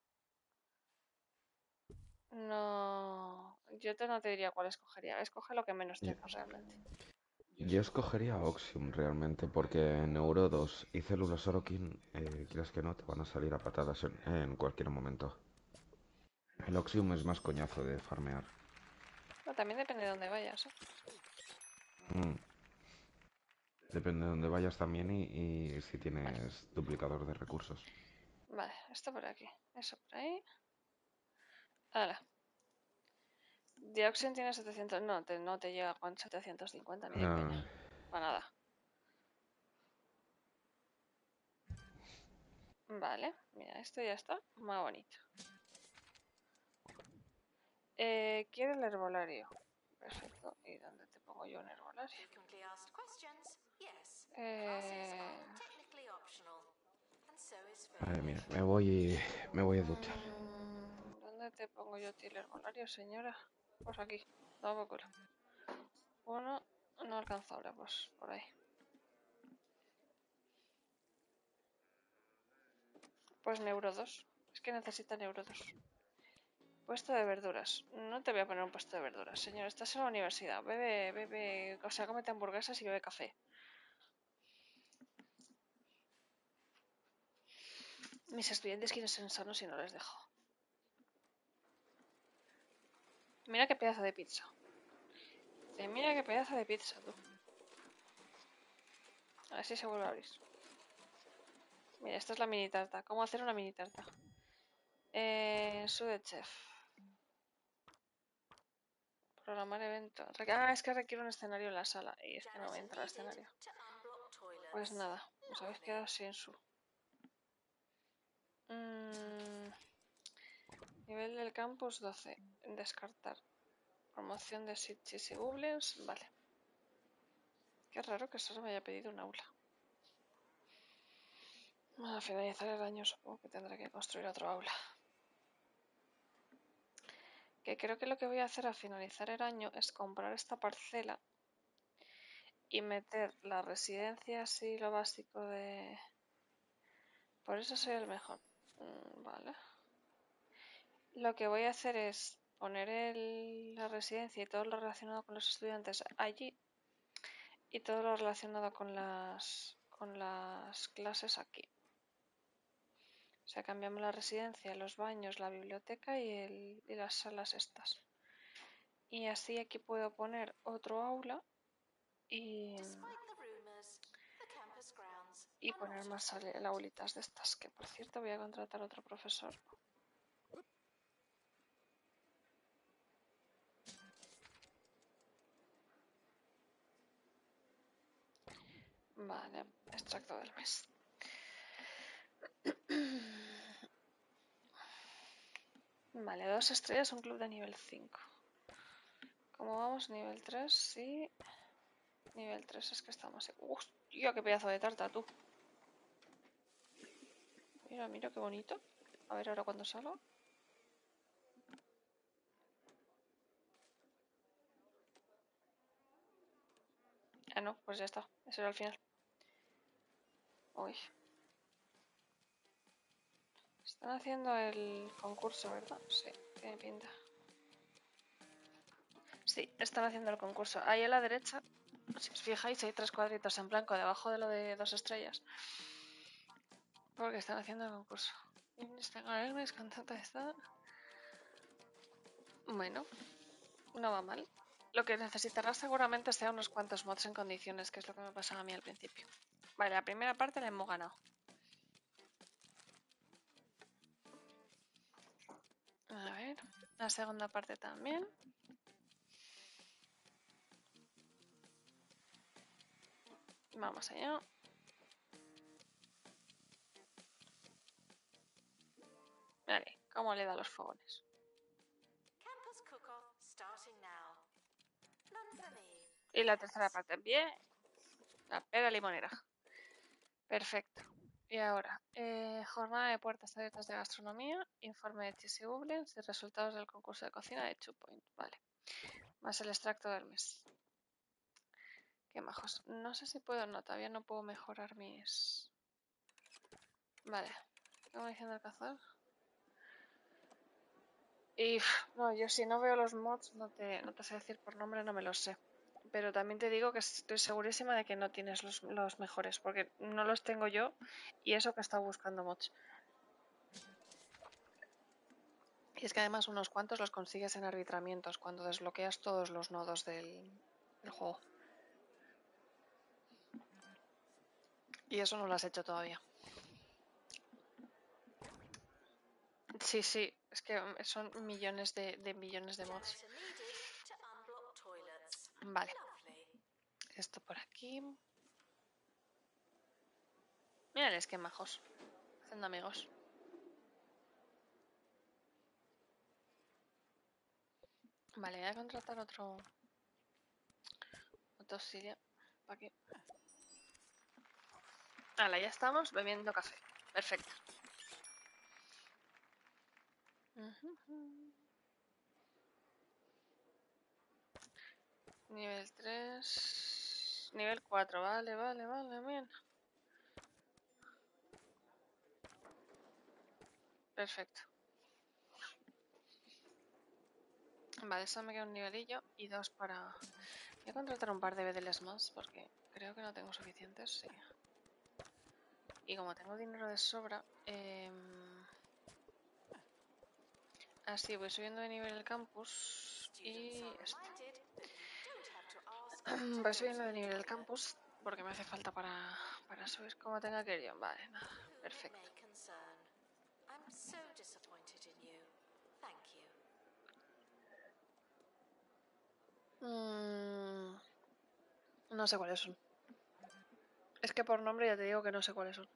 No... Yo te no te diría cuál escogería. Escoge lo que menos Yo, tengas realmente. yo escogería Oxium realmente porque Neuro dos y Célula Sorokin, eh, quieras que no, te van a salir a patadas en, en cualquier momento. El Oxium es más coñazo de farmear. No, también depende de dónde vayas, ¿eh? Mm, depende de dónde vayas también y, y si Vale. tienes duplicador de recursos. Vale, esto por aquí. Eso por ahí. Hala. Dioxin tiene setecientos... No, te, no te llega con setecientos cincuenta ni de coña. Ah, Para nada. Vale, mira, esto ya está más bonito. Eh, ¿quiere el herbolario? Perfecto. ¿Y dónde te pongo yo un herbolario? Eh... madre mía, me voy, me voy a duchar. mm, ¿Dónde te pongo yo a ti el herbolario, señora? Pues aquí, dame culo. Uno, no alcanzable, pues por ahí. Pues neuro dos. Es que necesita neuro dos. Puesto de verduras. No te voy a poner un puesto de verduras, señor. Estás en la universidad. Bebe, bebe, o sea, cómete hamburguesas y bebe café. Mis estudiantes quieren ser sanos y no les dejo. Mira qué pedazo de pizza. Dice, mira qué pedazo de pizza, tú. A ver si se vuelve a abrir. Mira, esta es la mini tarta. ¿Cómo hacer una mini tarta? Eh, Sude Chef. Programar evento. Ah, es que requiere un escenario en la sala. Y es que no me entra el escenario. Pues nada, os habéis quedado sin su. Mm, nivel del campus doce. Descartar. Promoción de Sitchis y Goblins. Vale. Qué raro que solo me haya pedido un aula. A finalizar el año supongo que tendré que construir otro aula. Que creo que lo que voy a hacer a finalizar el año es comprar esta parcela y meter la residencia así, lo básico de... Por eso soy el mejor. Mm, vale. Lo que voy a hacer es poner el, la residencia y todo lo relacionado con los estudiantes allí y todo lo relacionado con las, con las clases aquí. O sea, cambiamos la residencia, los baños, la biblioteca y, el, y las salas estas. Y así aquí puedo poner otro aula y, y poner más aulitas de estas. Que por cierto voy a contratar otro profesor. Vale, extracto del mes. Vale, dos estrellas, un club de nivel cinco. ¿Cómo vamos? Nivel tres, sí. Nivel tres es que estamos... ¡Hostia, qué pedazo de tarta, tú! Mira, mira, qué bonito. A ver ahora cuando salgo. Ah, no, pues ya está. Eso era el final. Uy. Están haciendo el concurso, ¿verdad? Sí, tiene pinta. Sí, están haciendo el concurso. Ahí a la derecha, si os fijáis, hay tres cuadritos en blanco debajo de lo de dos estrellas. Porque están haciendo el concurso. Contenta está. Bueno, no va mal. Lo que necesitarás seguramente sea unos cuantos mods en condiciones, que es lo que me pasaba a mí al principio. Vale, la primera parte la hemos ganado. A ver, la segunda parte también. Vamos allá. Vale, cómo le da los fogones. Y la tercera parte, bien. La pera limonera. Perfecto. Y ahora, eh, jornada de puertas abiertas de gastronomía, informe de Cheesy Goblins y resultados del concurso de cocina de Two Point. Vale. Más el extracto del mes. Qué majos. No sé si puedo, no, todavía no puedo mejorar mis... Vale. ¿Qué me diciendo el cazador? Y no, yo si no veo los mods no te, no te sé decir por nombre, no me los sé. Pero también te digo que estoy segurísima de que no tienes los, los mejores, porque no los tengo yo y eso que he estado buscando mods. Y es que además unos cuantos los consigues en arbitramientos cuando desbloqueas todos los nodos del, del juego. Y eso no lo has hecho todavía. Sí, sí, es que son millones de, de millones de mods. Vale. Esto por aquí. Mírales qué majos. Haciendo amigos. Vale, voy a contratar otro... Otro auxilio. ¿Para qué? Hala, ya estamos bebiendo café. Perfecto. Uh-huh. Nivel tres. Nivel cuatro, vale, vale, vale, bien. Perfecto. Vale, eso me queda un nivelillo y dos para... Voy a contratar un par de bedeles más porque creo que no tengo suficientes, sí. Y como tengo dinero de sobra... Eh... Así, voy subiendo de nivel el campus y... Esto. Voy subiendo de nivel el campus porque me hace falta para, para subir como tenga que ir. Vale, nada, perfecto. Mm, no sé cuáles son. Es que por nombre ya te digo que no sé cuáles son.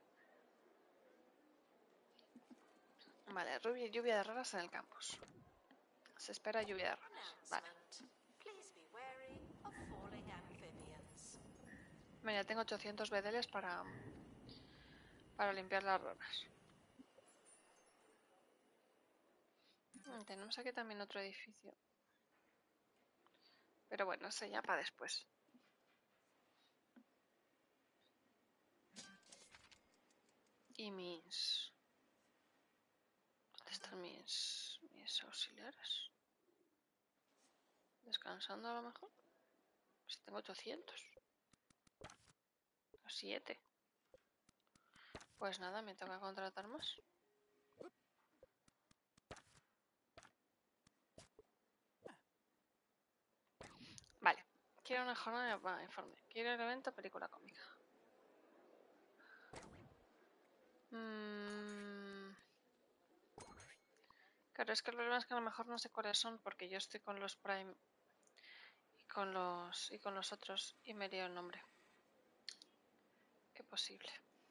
Vale, lluvia, lluvia de ranas en el campus. Se espera lluvia de ranas. Vale. Mira, tengo ochocientos bedeles para, para limpiar las ranas. Tenemos aquí también otro edificio. Pero bueno, ese ya para después. Y mis... ¿Dónde están mis, mis mis auxiliares. Descansando a lo mejor. Si tengo ochocientos. O siete. Pues nada, me toca contratar más. Vale. Quiero una jornada de informe. Quiero el evento película cómica. Mm. Claro, es que el problema es que a lo mejor no sé cuáles son porque yo estoy con los Prime y con los y con los otros y me lío el nombre. Qué posible.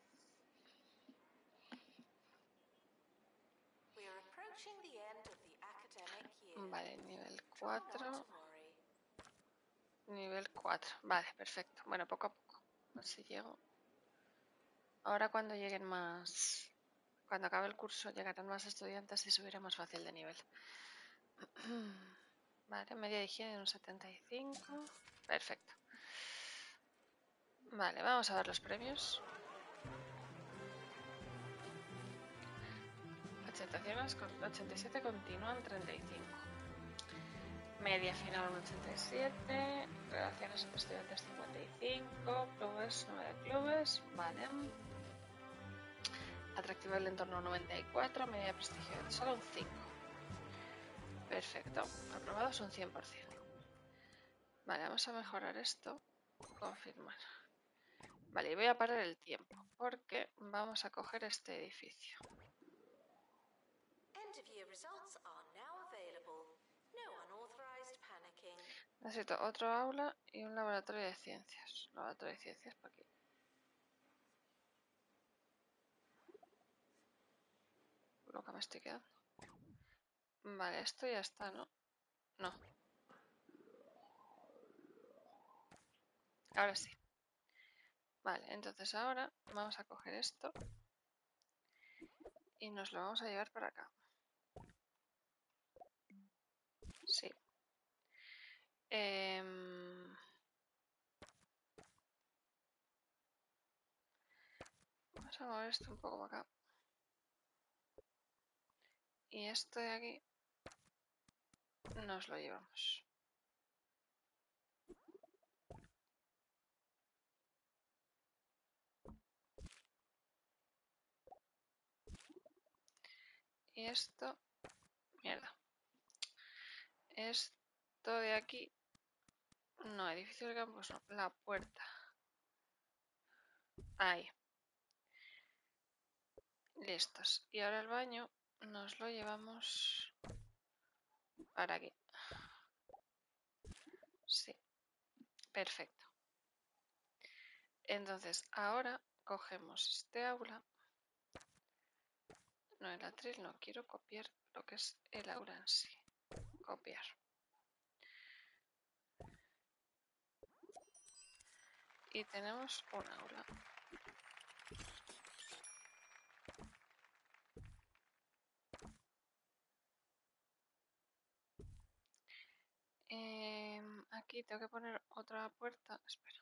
Vale, nivel cuatro. Nivel cuatro. Vale, perfecto. Bueno, poco a poco. A ver si llego. Ahora cuando lleguen más... Cuando acabe el curso llegarán más estudiantes y subirá más fácil de nivel. Vale, media de higiene en un setenta y cinco. Perfecto. Vale, vamos a ver los premios. ochenta y siete continúan treinta y cinco. Media final un ochenta y siete. Relaciones entre estudiantes cincuenta y cinco. Clubes, nueve clubes. Vale. Atractivo del entorno noventa y cuatro. Media de prestigio solo un cinco. Perfecto. Aprobados un cien por ciento. Vale, vamos a mejorar esto. Confirmar. Vale, y voy a parar el tiempo porque vamos a coger este edificio. Necesito otro aula y un laboratorio de ciencias. Laboratorio de ciencias para aquí. Lo que me estoy quedando. Vale, esto ya está, ¿no? No. Ahora sí. Vale, entonces ahora vamos a coger esto y nos lo vamos a llevar para acá. Sí. Eh... Vamos a mover esto un poco para acá. Y esto de aquí nos lo llevamos. Y esto... Mierda. Esto de aquí... No, edificio de campus no. La puerta. Ahí. Listos. Y ahora el baño nos lo llevamos para aquí. Sí. Perfecto. Entonces, ahora cogemos este aula. No, el atril no. Quiero copiar lo que es el aula en sí. Copiar. Y tenemos un aula. Eh, aquí tengo que poner otra puerta. Espera.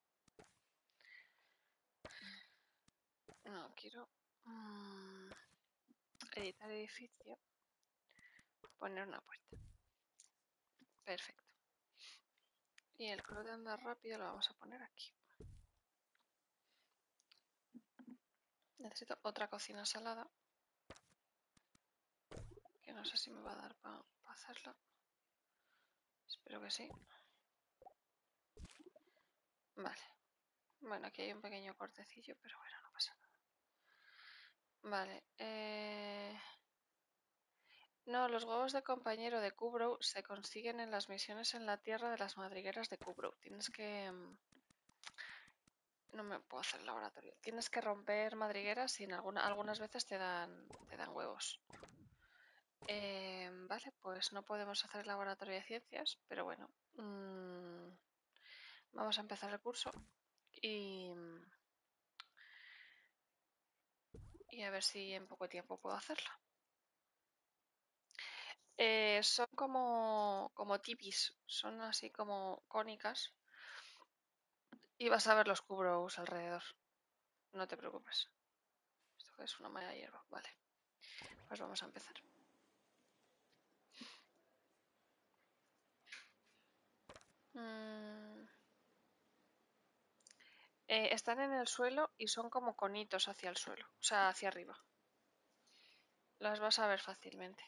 No, quiero mmm, editar edificio. Poner una puerta. Perfecto. Y el club de andar rápido lo vamos a poner aquí. Necesito otra cocina salada. Que no sé si me va a dar para pa hacerla. Espero que sí. Vale. Bueno, aquí hay un pequeño cortecillo, pero bueno, no pasa nada. Vale. Eh... No, los huevos de compañero de Kubrow se consiguen en las misiones en la tierra de las madrigueras de Kubrow. Tienes que... No me puedo hacer el laboratorio. Tienes que romper madrigueras y en alguna, algunas veces te dan, te dan huevos. Eh, vale, pues no podemos hacer el laboratorio de ciencias, pero bueno. Mmm, vamos a empezar el curso y... Y a ver si en poco tiempo puedo hacerlo. Eh, son como, como tipis, son así como cónicas. Y vas a ver los Kubrows alrededor. No te preocupes. Esto es una malla de hierro. Vale. Pues vamos a empezar. Mm. Eh, están en el suelo y son como conitos hacia el suelo, o sea, hacia arriba. Las vas a ver fácilmente.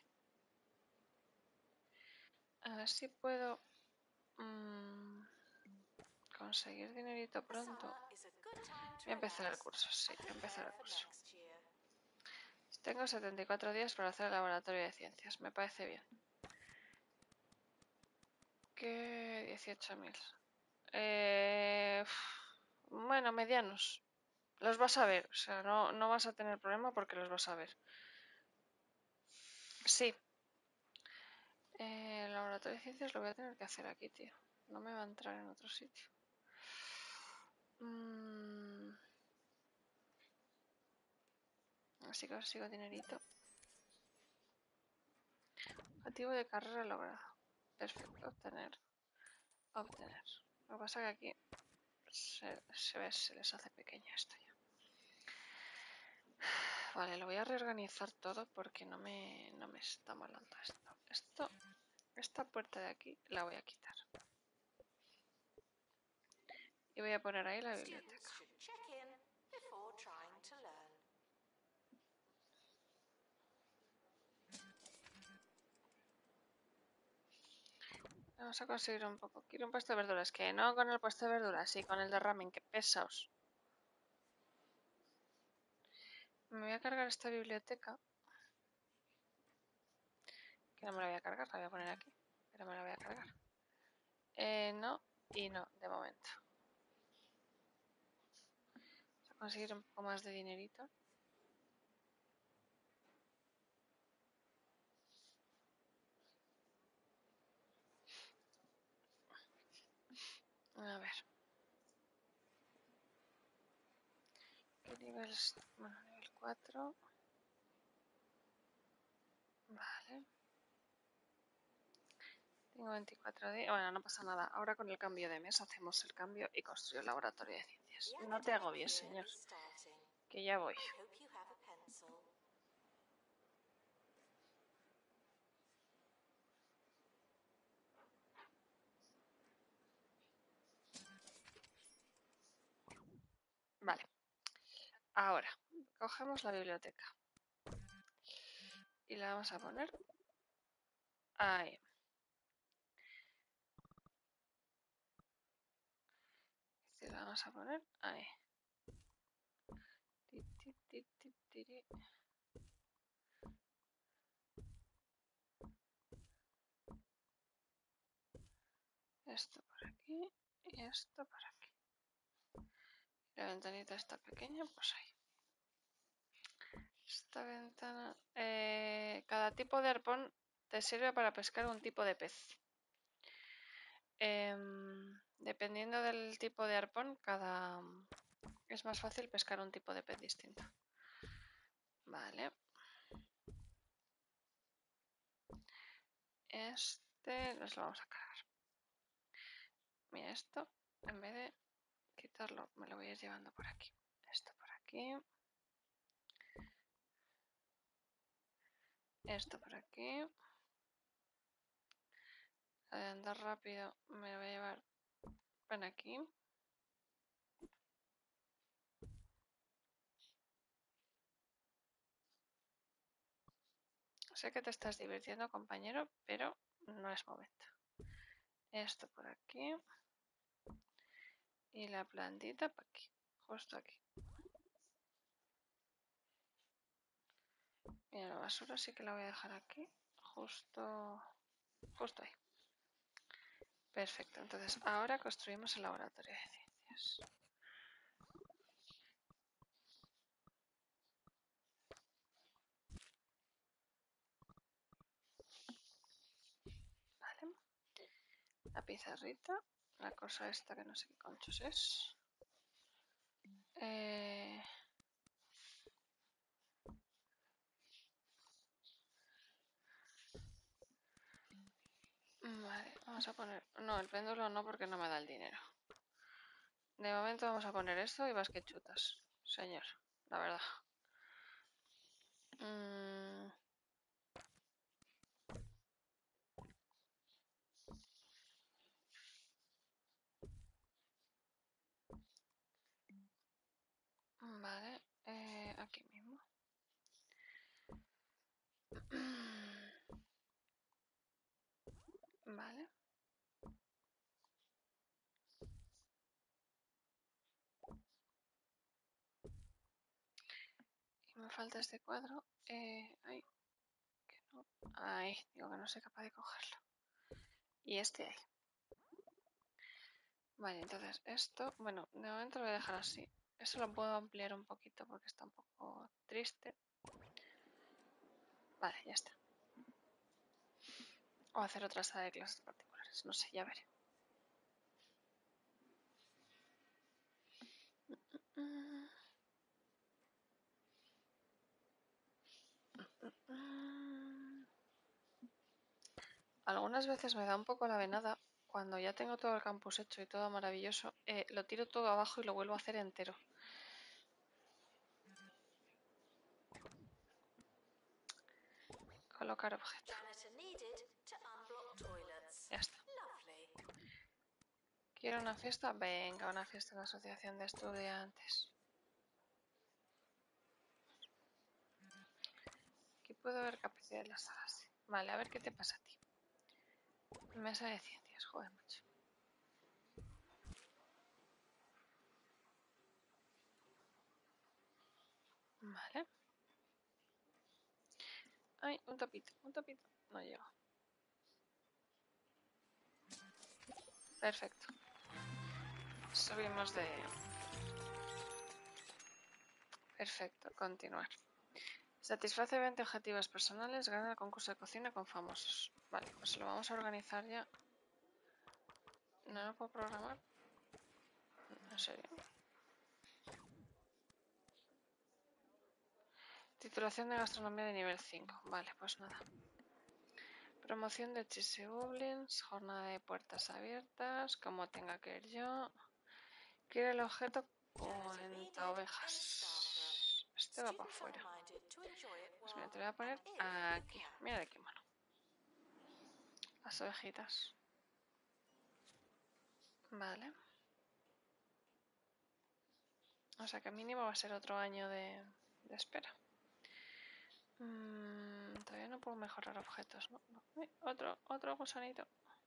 A ver si puedo mmm, conseguir dinerito pronto. Voy a empezar el curso, sí, voy a empezar el curso. Tengo setenta y cuatro días para hacer el laboratorio de ciencias, me parece bien. ¿Qué? dieciocho mil. Eh, bueno, medianos. Los vas a ver, o sea, no, no vas a tener problema porque los vas a ver. Sí. Eh, el laboratorio de ciencias lo voy a tener que hacer aquí, tío. No me va a entrar en otro sitio. Mm. Así que consigo dinerito. Objetivo de carrera logrado. Perfecto, obtener. Obtener. Lo que pasa es que aquí se, se, ve, se les hace pequeña esto ya. Vale, lo voy a reorganizar todo porque no me, no me está malando esto. Esto, esta puerta de aquí la voy a quitar. Y voy a poner ahí la biblioteca. Vamos a conseguir un poco. Quiero un puesto de verduras. Que no con el puesto de verduras, sí, con el de ramen. Que pesaos. Me voy a cargar esta biblioteca. Que no me la voy a cargar, la voy a poner aquí. Pero me la voy a cargar. Eh, no y no, de momento. Vamos a conseguir un poco más de dinerito. A ver. ¿Qué nivel? Bueno, nivel cuatro. Vale. Tengo veinticuatro días. Bueno, no pasa nada. Ahora con el cambio de mes hacemos el cambio y construyo el laboratorio de ciencias. No te agobies, señor. Que ya voy. Vale. Ahora, cogemos la biblioteca. Y la vamos a poner ahí. Y la vamos a poner ahí. Esto por aquí y esto por aquí. La ventanita está pequeña, pues ahí. Esta ventana... Eh, cada tipo de arpón te sirve para pescar un tipo de pez. Eh, dependiendo del tipo de arpón, cada... es más fácil pescar un tipo de pez distinto. Vale. Este nos lo vamos a cargar. Mira, esto, en vez de quitarlo, me lo voy a ir llevando por aquí. Esto por aquí. Esto por aquí. La de andar rápido me lo voy a llevar. Ven aquí. Sé que te estás divirtiendo, compañero, pero no es momento. Esto por aquí. Y la plantita por aquí. Justo aquí. Mira, la basura sí que la voy a dejar aquí. Justo... Justo ahí. Perfecto. Entonces, ahora construimos el laboratorio de ciencias. Vale. La pizarrita. La cosa esta que no sé qué conchos es. Eh... Vale, vamos a poner... No, el péndulo no porque no me da el dinero. De momento vamos a poner esto y vas que chutas, señor, la verdad. Mm. aquí mismo. Vale. Y me falta este cuadro. Eh, ay, que no. Ay, digo que no soy capaz de cogerlo. Y este ahí. Vale, entonces esto, bueno, de momento lo voy a dejar así. Eso lo puedo ampliar un poquito porque está un poco triste. Vale, ya está. O hacer otra sala de clases particulares, no sé, ya veré. Algunas veces me da un poco la venada cuando ya tengo todo el campus hecho y todo maravilloso, eh, lo tiro todo abajo y lo vuelvo a hacer entero. Colocar objeto. Ya está. ¿Quiero una fiesta? Venga, una fiesta en la asociación de estudiantes. Aquí puedo ver capacidad de las salas. Vale, a ver qué te pasa a ti. Mesa de ciencias, joder, macho. Vale. Ay, un topito, un topito. No llega. Perfecto. Subimos de... Perfecto, continuar. Satisface veinte objetivos personales, gana el concurso de cocina con famosos. Vale, pues lo vamos a organizar ya. ¿No lo puedo programar? ¿En serio? Titulación de gastronomía de nivel cinco. Vale, pues nada. Promoción de Cheese Goblins, jornada de puertas abiertas, como tenga que ir yo. Quiero el objeto cuenta ovejas. Este va para afuera. Pues mira, te lo voy a poner aquí. Mira de qué mano. Las ovejitas. Vale. O sea que mínimo va a ser otro año de, de espera. Mm, todavía no puedo mejorar objetos, ¿no? no. Uy, otro, otro gusanito.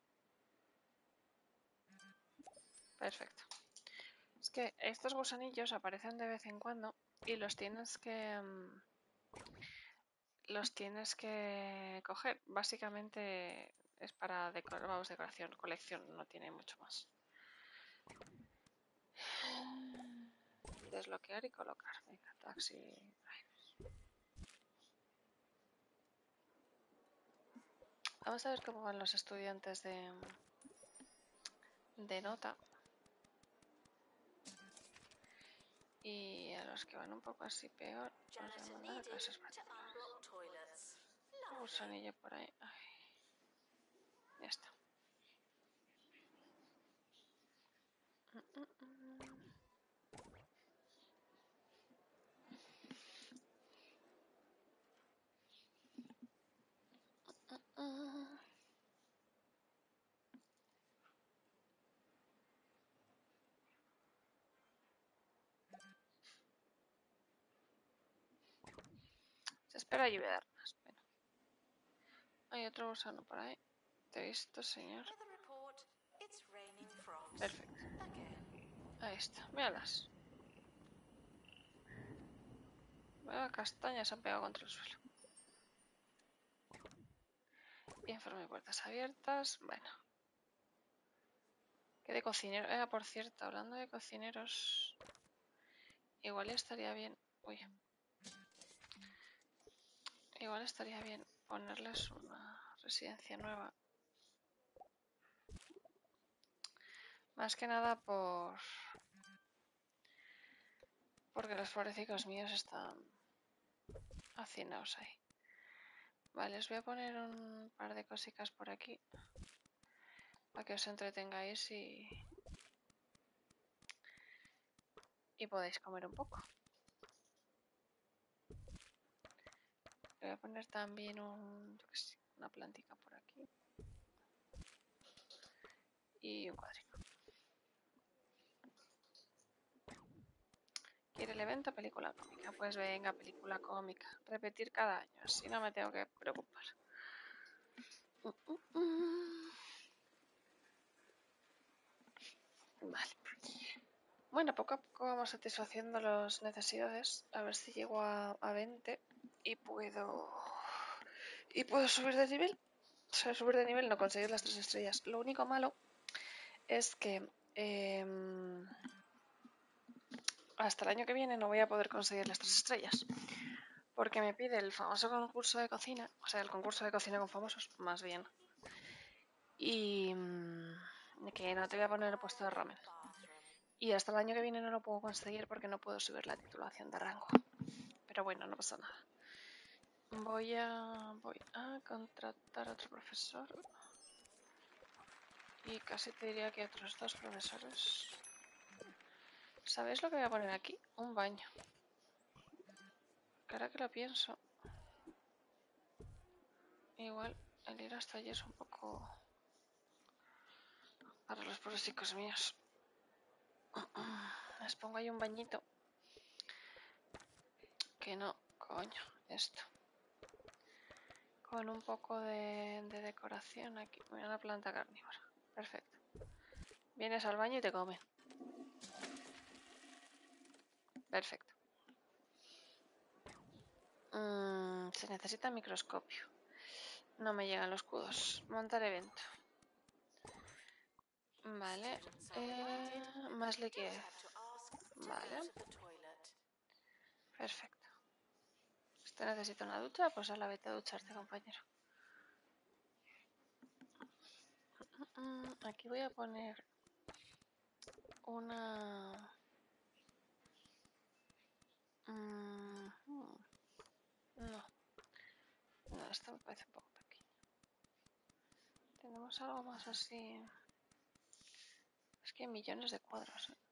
Perfecto. Es que estos gusanillos aparecen de vez en cuando y los tienes que... Um, los tienes que coger. Básicamente es para decor vamos, decoración, colección, no tiene mucho más. Desbloquear y colocar. Venga, taxi. Vamos a ver cómo van los estudiantes de, de nota. Y a los que van un poco así peor, los voy a mandar a clases particulares. Un gusanillo por ahí. Ay. Ya está. Mm, mm, mm. Mm. Se espera lluvia de armas. Bueno. Hay otro gusano por ahí. ¿Te he visto, señor? Perfecto. Ahí está. Míralas. Vaya castañas se han pegado contra el suelo. Informe de puertas abiertas. Bueno. ¿Qué de cocinero? Eh, por cierto, hablando de cocineros, igual estaría bien. Uy. Igual estaría bien ponerles una residencia nueva. Más que nada por... porque los pobrecicos míos están hacinados ahí. Vale, os voy a poner un par de cositas por aquí. Para que os entretengáis y... y podáis comer un poco. Le voy a poner también un... yo qué sé, una plantita por aquí. Y un cuadrito. ¿Quiere el evento película cómica. Pues venga, película cómica. Repetir cada año, así no me tengo que preocupar. Uh, uh, uh. Vale. Bueno, poco a poco vamos satisfaciendo las necesidades. A ver si llego a, a veinte y puedo... Y puedo subir de nivel. O sea, subir de nivel, no conseguir las tres estrellas. Lo único malo es que... Eh, hasta el año que viene no voy a poder conseguir las tres estrellas. Porque me pide el famoso concurso de cocina. O sea, el concurso de cocina con famosos, más bien. Y... que no te voy a poner el puesto de ramen. Y hasta el año que viene no lo puedo conseguir porque no puedo subir la titulación de rango. Pero bueno, no pasa nada. Voy a, voy a contratar a otro profesor. Y casi te diría que otros dos profesores. ¿Sabéis lo que voy a poner aquí? Un baño. Que ahora que lo pienso. Igual el ir hasta allí es un poco... para los pobres chicos míos. Les pongo ahí un bañito. Que no, coño, esto. Con un poco de, de decoración aquí. Mira una planta carnívora. Perfecto. Vienes al baño y te comen. Perfecto. Mm, se necesita microscopio. No me llegan los cudos. Montar evento. Vale. Eh, más liquidez. Vale. Perfecto. ¿Usted necesita una ducha? Pues a la vete a ducharte, compañero. Aquí voy a poner una... Mm, no. No, esto me parece un poco pequeño. Tenemos algo más así... Es que hay millones de cuadros, ¿eh?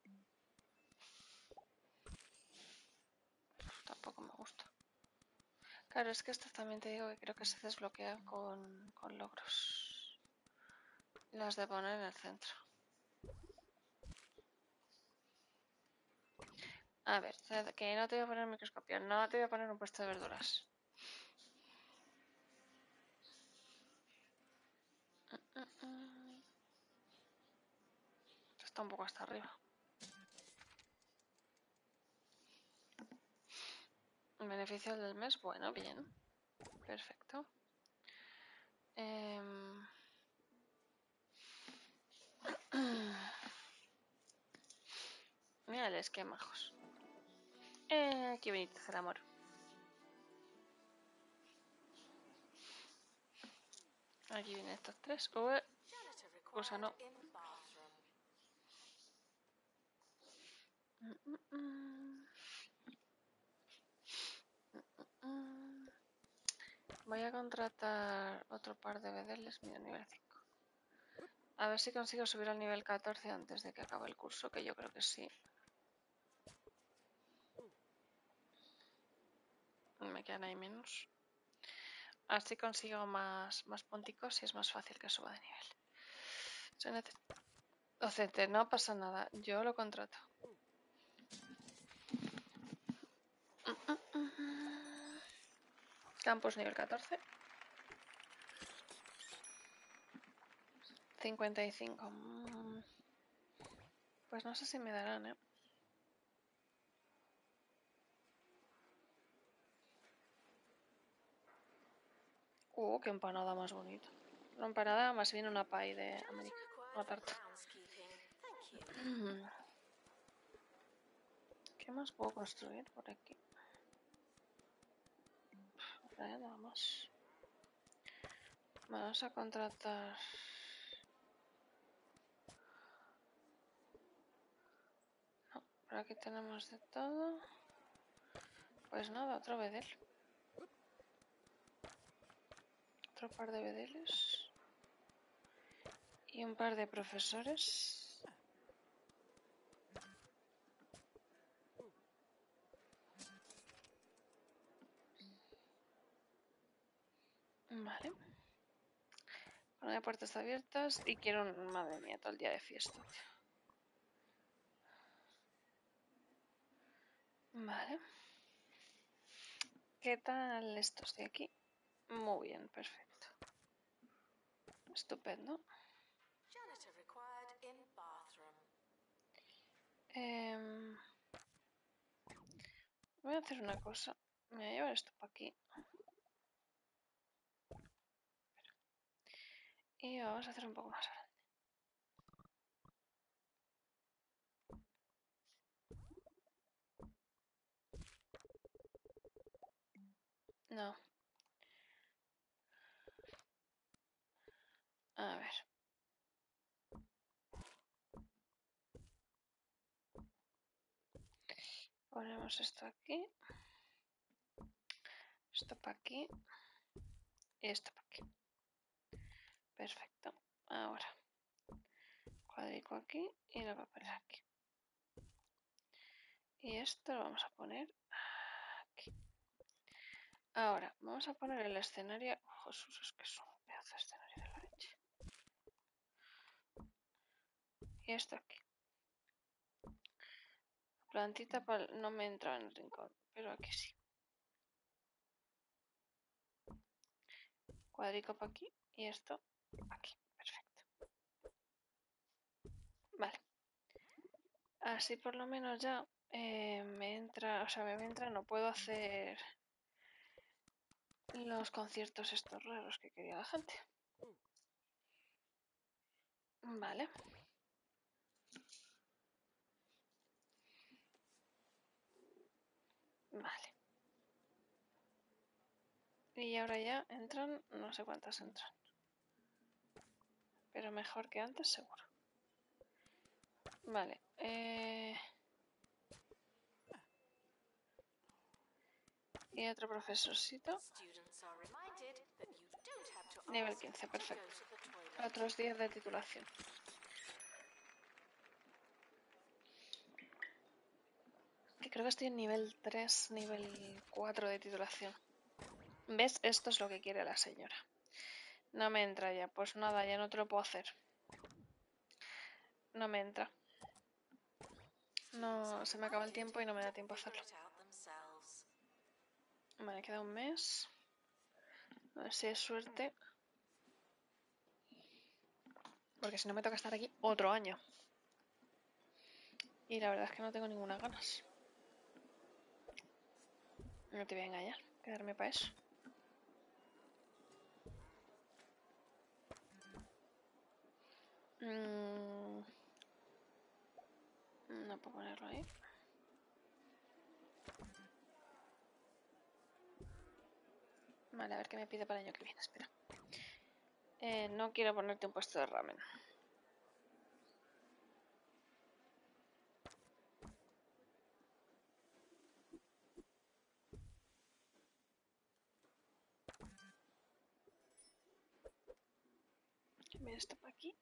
Uf, tampoco me gusta. Claro, es que esto también te digo que creo que se desbloquea con, con logros. Las de poner en el centro. A ver, que no te voy a poner microscopio, no te voy a poner un puesto de verduras. Esto está un poco hasta arriba. Beneficio del mes, bueno, bien. Perfecto. Eh... Mírales, qué majos. Eh, qué bonito es el amor. Aquí vienen estos tres. Ué, cosa no. Voy a contratar otro par de bedeles, mira, nivel cinco. A ver si consigo subir al nivel catorce antes de que acabe el curso, que yo creo que sí. Me quedan ahí menos. Así consigo más, más punticos y es más fácil que suba de nivel. Se necesita... Docente, no pasa nada, yo lo contrato. Campus nivel catorce. cincuenta y cinco. Pues no sé si me darán, ¿eh? Uh, qué empanada más bonita. Una empanada más bien una pie de América. Una tarta. ¿Qué más puedo construir por aquí? Nada más. Vamos a contratar... No, por aquí tenemos de todo. Pues nada, otro bedel. Otro par de bedeles. Y un par de profesores. Vale. No hay puertas abiertas y quiero un... Madre mía, todo el día de fiesta, tío. Vale. ¿Qué tal estos de aquí? Muy bien, perfecto. Estupendo. Eh, voy a hacer una cosa. Me voy a llevar esto para aquí. Y vamos a hacer un poco más grande. No. A ver. Ponemos esto aquí. Esto para aquí. Y esto para aquí. Perfecto. Ahora. Cuadrico aquí y la papel aquí. Y esto lo vamos a poner aquí. Ahora, vamos a poner el escenario. Oh, Jesús, es que es un pedazo de escenario de la leche. Y esto aquí. Plantita no me entra en el rincón, pero aquí sí. Cuadrico para aquí y esto aquí. Perfecto. Vale. Así por lo menos ya eh, me entra, o sea, me entra, no puedo hacer los conciertos estos raros que quería la gente. Vale. Vale. Y ahora ya entran, no sé cuántas entran. Pero mejor que antes, seguro. Vale. Eh... Y otro profesorcito. Nivel quince, perfecto. Otros diez de titulación. Que creo que estoy en nivel tres, nivel cuatro de titulación. ¿Ves? Esto es lo que quiere la señora. No me entra ya. Pues nada, ya no te lo puedo hacer. No me entra. No, se me acaba el tiempo y no me da tiempo a hacerlo. Vale, queda un mes. A ver si es suerte. Porque si no me toca estar aquí otro año. Y la verdad es que no tengo ninguna ganas. No te voy a engañar. Quedarme para eso. Mm, no puedo ponerlo ahí. Vale, a ver qué me pide para el año que viene. Espera. Eh, no quiero ponerte un puesto de ramen. Mira esto para aquí.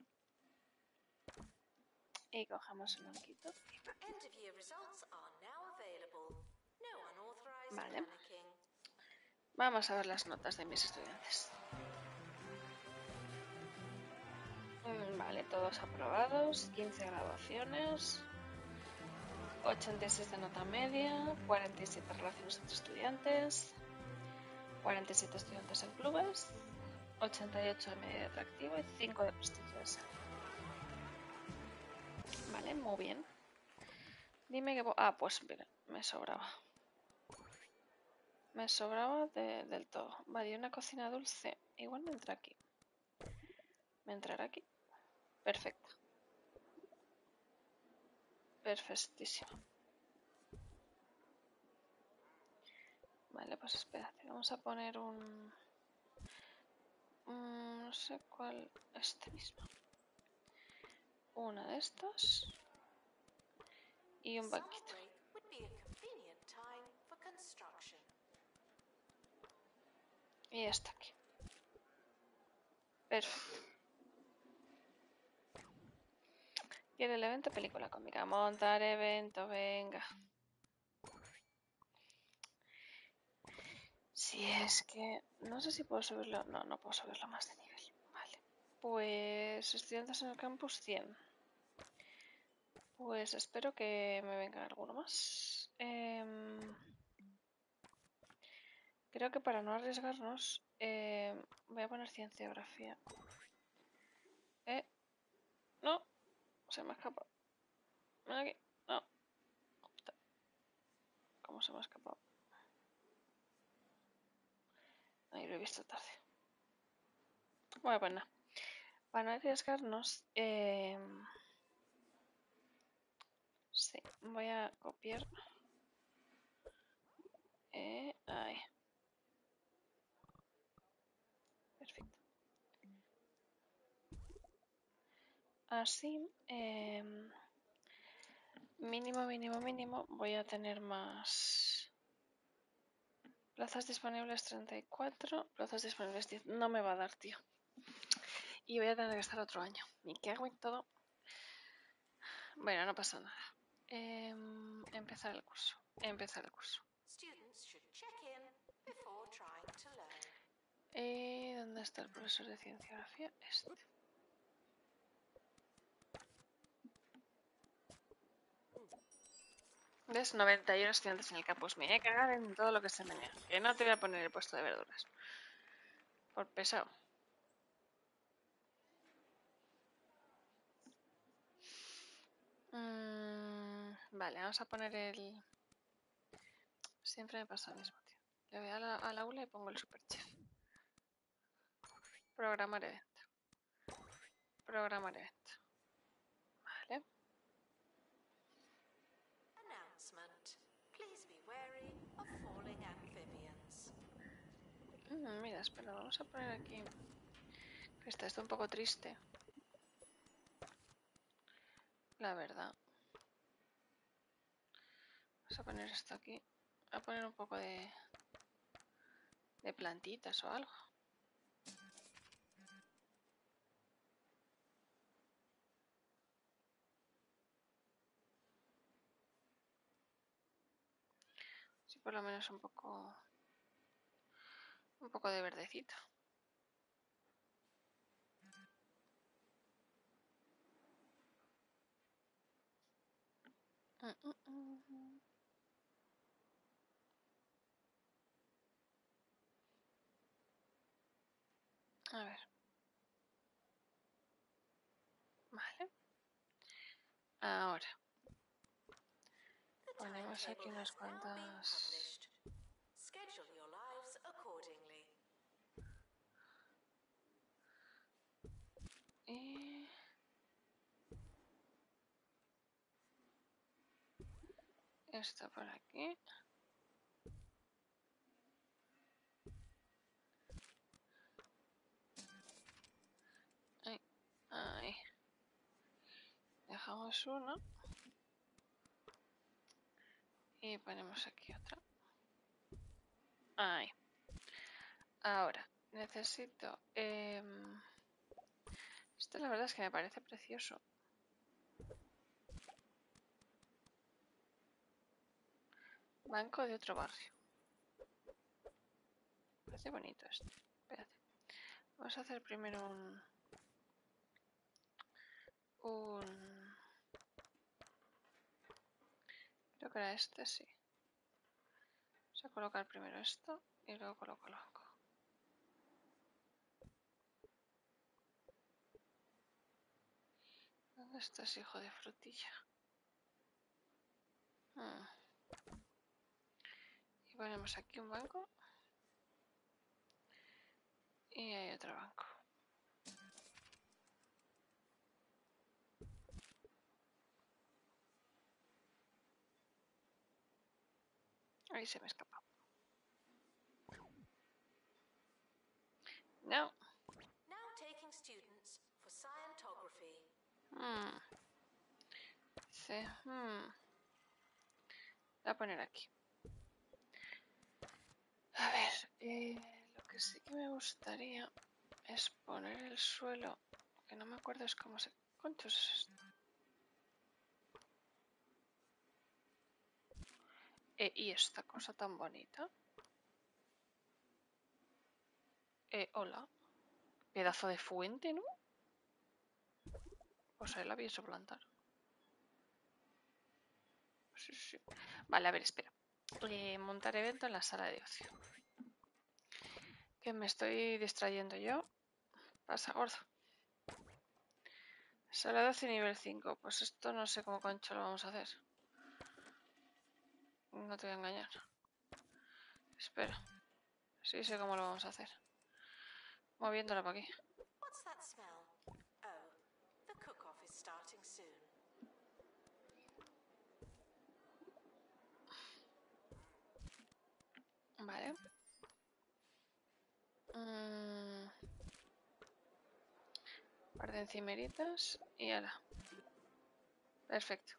Y cogemos el banquito. Vale. Vamos a ver las notas de mis estudiantes. Vale, todos aprobados. quince graduaciones. ochenta y seis de nota media. cuarenta y siete relaciones entre estudiantes. cuarenta y siete estudiantes en clubes. ochenta y ocho de media de atractivo y cinco de prestigio de salud. Vale, muy bien. Dime que... Ah, pues mira, me sobraba. Me sobraba de, del todo. Vale, y una cocina dulce. Igual me entra aquí. ¿Me entrará aquí? Perfecto. Perfectísimo. Vale, pues espérate. Vamos a poner un... un no sé cuál... Este mismo. Una de estas. Y un banquito. Y esta aquí. Perfecto. ¿Quiere el evento? Película cómica. Montar evento, venga. Si es que... No sé si puedo subirlo... No, no puedo subirlo más de nivel. Vale. Pues estudiantes en el campus cien. Pues espero que me venga alguno más. Eh, creo que para no arriesgarnos, eh, voy a poner cienciografía. Eh, no, se me ha escapado. Ven aquí, no. ¿Cómo se me ha escapado? Ahí lo he visto tarde. Bueno, pues nada. Para no arriesgarnos, eh, sí, voy a copiar. Eh, ahí. Perfecto. Así, eh, mínimo, mínimo, mínimo, voy a tener más plazas disponibles treinta y cuatro, plazas disponibles diez. No me va a dar, tío. Y voy a tener que estar otro año. Me cago en todo. Bueno, no pasa nada. Eh, empezar el curso. Empezar el curso. Eh, ¿Dónde está el profesor de cienciografía? Este. ¿Ves? noventa y uno estudiantes en el campus. Me voy a cagar en todo lo que se menea. Que no te voy a poner el puesto de verduras. Por pesado. Mm, vale, vamos a poner el... Siempre me pasa lo mismo, tío. Le voy a la, al aula y pongo el superchef. Programar evento. Programar evento. Vale. Mm, mira, espera, vamos a poner aquí... Que está esto un poco triste. La verdad. Vamos a poner esto aquí. Voy a poner un poco de... De plantitas o algo. Sí, por lo menos un poco... Un poco de verdecito. Mm, mm, mm. A ver. Vale. Ahora. Ponemos aquí unas cuantas... Y... Esto por aquí. Ahí. Ahí. Dejamos uno. Y ponemos aquí otra. Ahí. Ahora, necesito... Eh... Esto la verdad es que me parece precioso. Banco de otro barrio. Parece bonito esto. Espérate. Vamos a hacer primero un... Un... Creo que era este, sí. Vamos a colocar primero esto y luego coloco el banco. ¿Dónde estás, hijo de frutilla? Hmm. Y ponemos aquí un banco. Y hay otro banco. Ahí se me escapa. No. Hmm. Sí. Hmm. Voy a poner aquí. A ver, eh, lo que sí que me gustaría es poner el suelo, que no me acuerdo es cómo se... ¿Cuántos es esto? Eh, y esta cosa tan bonita. Eh, hola. Pedazo de fuente, ¿no? Pues ahí la pienso plantar. sí, sí. Vale, a ver, espera. Eh, montar evento en la sala de ocio. Que me estoy distrayendo yo. Pasa, gordo. Sala doce nivel cinco. Pues esto no sé cómo concho lo vamos a hacer. No te voy a engañar. Espera. Sí sé cómo lo vamos a hacer. Moviéndola para aquí. What's that smell? Oh, the cook-off is starting soon. Vale. Mm. Un par de encimeritas y ahora. Perfecto.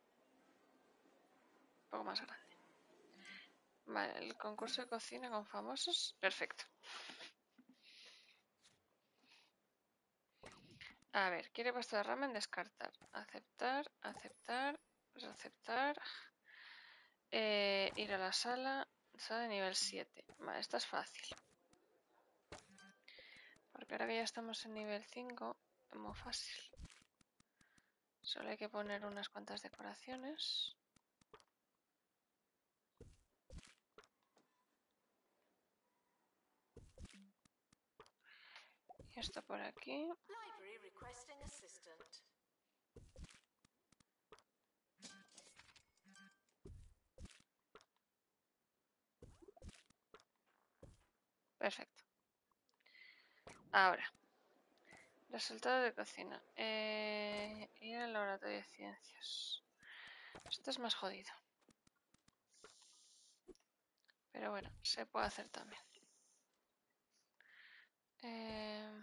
Un poco más grande. Vale, el concurso de cocina con famosos. Perfecto. A ver, quiere puesto de ramen, descartar. Aceptar, aceptar, aceptar. Eh, ir a la sala. Sala de nivel siete. Vale, esta es fácil. Porque ahora que ya estamos en nivel cinco, es muy fácil. Solo hay que poner unas cuantas decoraciones. Y esto por aquí. Library requesting assistant. Perfecto. Ahora. Resultados de cocina. Eh, ir al laboratorio de ciencias. Esto es más jodido. Pero bueno, se puede hacer también. Eh,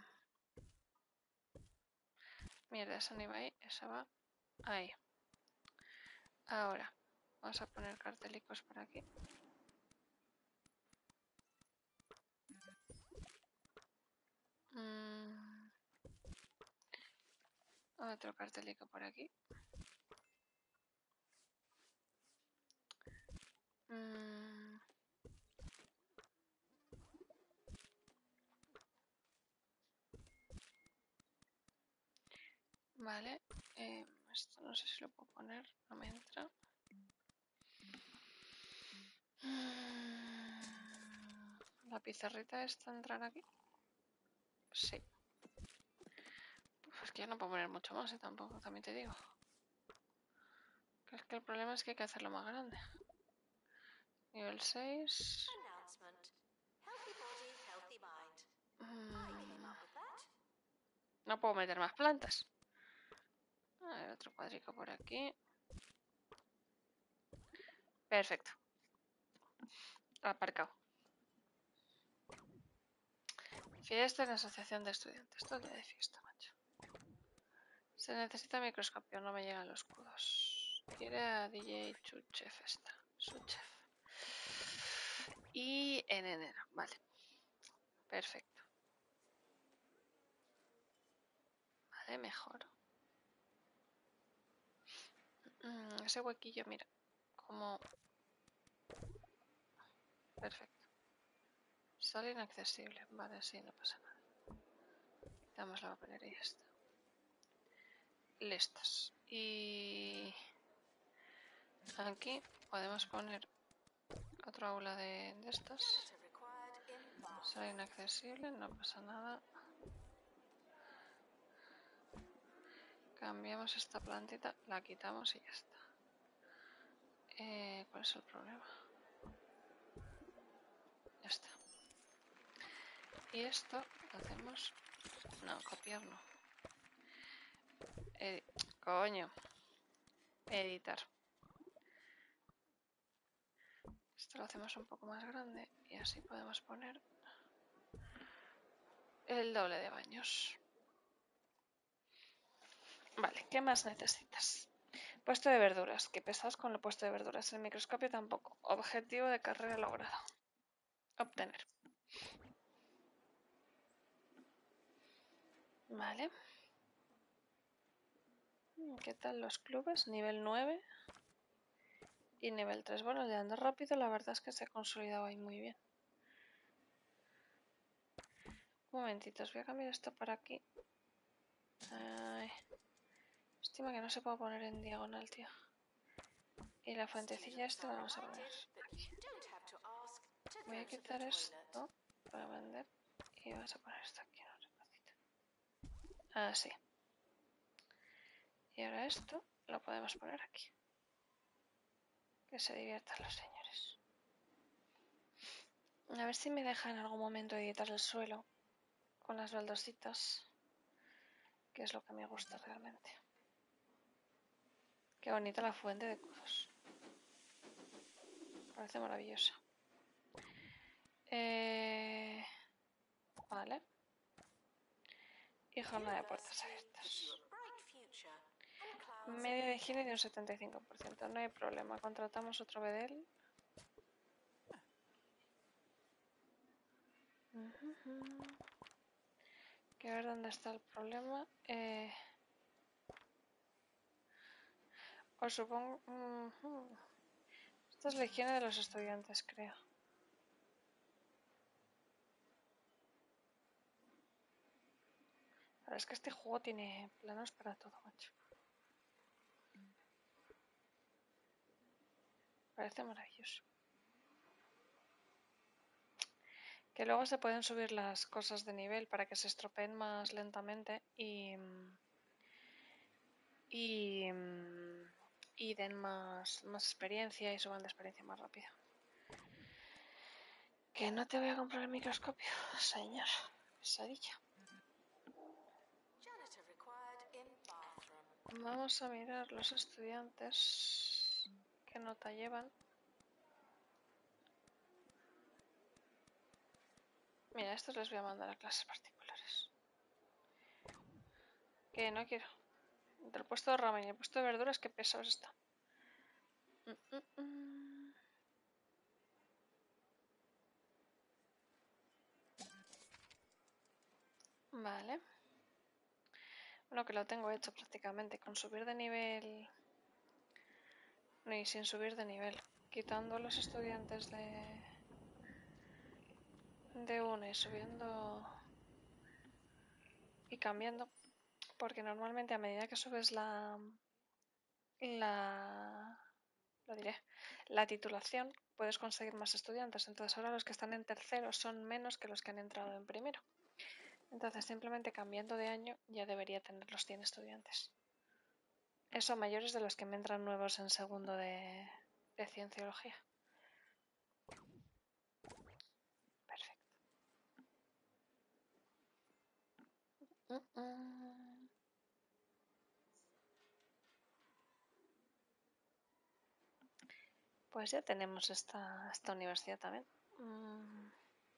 mierda, esa no iba ahí, esa va ahí. Ahora, vamos a poner cartelicos por aquí. Mm, otro cartelico por aquí. Mm, vale, eh, esto no sé si lo puedo poner, no me entra. Mm, la pizarrita esta entrará aquí. Sí. Pues que ya no puedo poner mucho más, ¿eh? Tampoco, también te digo. Que es que el problema es que hay que hacerlo más grande. Nivel seis. Announcement. Healthy body, healthy mind. I came Mm, up with that. no puedo meter más plantas. A ver, otro cuadrico por aquí. Perfecto. Aparcado. Fiesta en la asociación de estudiantes. Todo el día de fiesta, macho. Se necesita microscopio, no me llegan los escudos. Quiere a D J Chuchef esta. Suchef. Y en enero, vale. Perfecto. Vale, mejor. Mm, ese huequillo, mira. Como... Perfecto. Sale inaccesible. Vale, sí, no pasa nada. Quitamos la papelería y ya está. Listos. Y... aquí podemos poner otro aula de, de estas. Janitor required in bath. Sale inaccesible, no pasa nada. Cambiamos esta plantita, la quitamos y ya está. Eh, ¿Cuál es el problema? Ya está. Y esto lo hacemos... No, copiar no. Edi... Coño. Editar. Esto lo hacemos un poco más grande y así podemos poner el doble de baños. Vale, ¿qué más necesitas? Puesto de verduras. ¿Qué pesas con el puesto de verduras? El microscopio tampoco. Objetivo de carrera logrado. Obtener. Vale. ¿Qué tal los clubes? Nivel nueve y nivel tres. Bueno, el de andar rápido la verdad es que se ha consolidado ahí muy bien. Un momentito, os voy a cambiar esto para aquí. Ay. Estima que no se puede poner en diagonal, tío. Y la fuentecilla esta la vamos a poner aquí. Voy a quitar esto para vender y vamos a poner esto aquí en un rinconcito. Así. Y ahora esto lo podemos poner aquí. Que se diviertan los señores. A ver si me deja en algún momento editar el suelo con las baldositas, que es lo que me gusta realmente. Qué bonita la fuente de Kudos. Parece maravillosa. Eh... Vale. Y jornada de puertas abiertas. Media de higiene de un setenta y cinco por ciento. No hay problema. Contratamos otro bedel. Uh-huh. Que a ver dónde está el problema. Eh... Os supongo... Uh-huh. Esta es la higiene de los estudiantes, creo. La verdad es que este juego tiene planos para todo, macho. Parece maravilloso. Que luego se pueden subir las cosas de nivel para que se estropeen más lentamente y... Y... Y den más, más experiencia y suban de experiencia más rápido. Que no te voy a comprar el microscopio, señor. Pesadilla. Vamos a mirar los estudiantes. ¿Qué nota llevan? Mira, estos les voy a mandar a clases particulares. Que no quiero. Entre el puesto de ramen y el puesto de verduras, qué pesados están. Mm, mm, mm. Vale. Bueno, que lo tengo hecho prácticamente. Con subir de nivel... Ni sin subir de nivel. Quitando los estudiantes de... De uno y subiendo... Y cambiando. Porque normalmente a medida que subes la... La... Lo diré. La titulación, puedes conseguir más estudiantes. Entonces ahora los que están en tercero son menos que los que han entrado en primero. Entonces simplemente cambiando de año ya debería tener los cien estudiantes. Eso mayores de los que me entran nuevos en segundo de, de cienciología. Perfecto. Uh -uh. Pues ya tenemos esta, esta universidad también. Mm.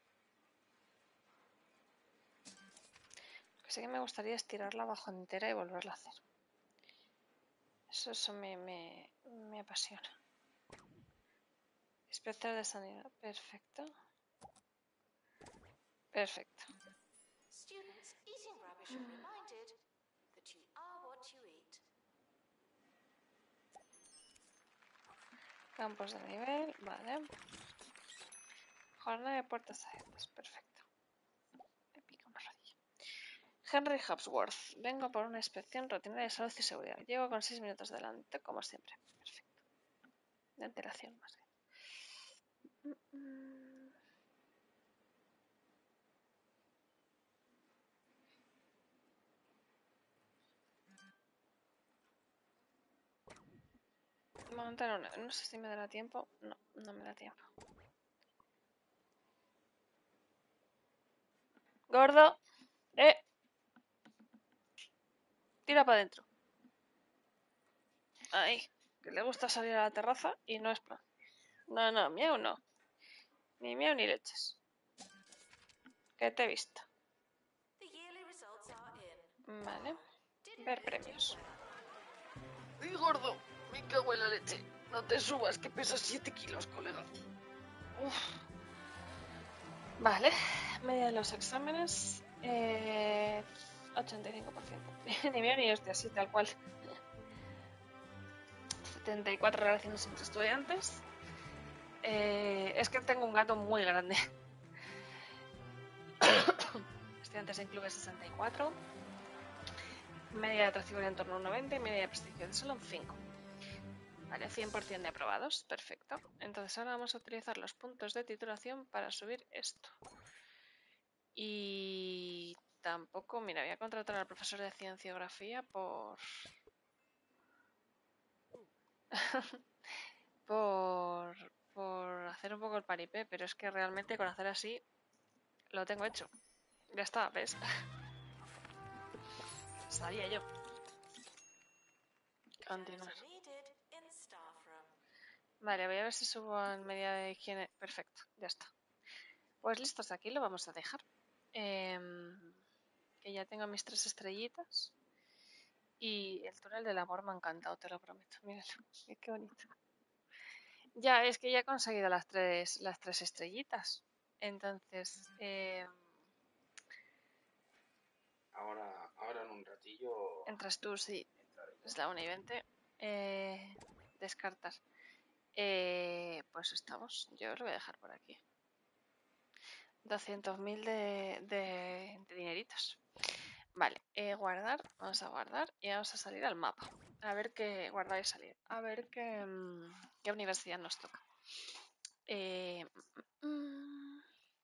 Lo que sí que me gustaría es tirarla abajo entera y volverla a hacer. Eso, eso me, me, me apasiona. Inspector de sanidad. Perfecto. Perfecto. Campos de nivel, vale. Jornada de puertas abiertas, perfecto. Me pica una rodilla. Henry Hopsworth, vengo por una inspección rutinaria de salud y seguridad. Llego con seis minutos delante, como siempre. Perfecto. De antelación, más bien. Montar una, no sé si me dará tiempo. No, no me da tiempo. Gordo, eh. Tira para adentro. Ahí, que le gusta salir a la terraza y no es plan. No, no, miau no. Ni miau ni leches. Que te he visto. Vale. Ver premios. ¡Uy, gordo! Me cago en la leche. No te subas, que pesas siete kilos, colega. Uf. Vale. Media de los exámenes. Eh, ochenta y cinco por ciento. Ni mío ni hostia, así tal cual. setenta y cuatro relaciones entre estudiantes. Eh, es que tengo un gato muy grande. Estudiantes en clubes sesenta y cuatro. Media de atractivo en torno a un noventa y media de prestigio de solo un cinco. Vale, cien por cien de aprobados, perfecto. Entonces ahora vamos a utilizar los puntos de titulación para subir esto. Y tampoco, mira, voy a contratar al profesor de cienciografía por... por... por hacer un poco el paripé, pero es que realmente con hacer así lo tengo hecho. Ya está, ¿ves? Sabía yo. Continuar. Janitor needed in staff room. Vale, voy a ver si subo en medida de higiene. Perfecto, ya está. Pues listos, aquí lo vamos a dejar. Em, que ya tengo mis tres estrellitas. Y el túnel del amor me ha encantado, te lo prometo. Míralo, qué bonito. Ya, es que ya he conseguido las tres, las tres estrellitas. Entonces, em, Ahora, ahora en un ratillo entras tú, sí. entraré. Es la una y veinte. Eh, descartar. Eh, pues estamos. Yo lo voy a dejar por aquí. doscientos mil de, de, de dineritos. Vale, eh, guardar. Vamos a guardar y vamos a salir al mapa. A ver qué. Guardar y salir. A ver qué, mm, qué universidad nos toca. Eh, mm,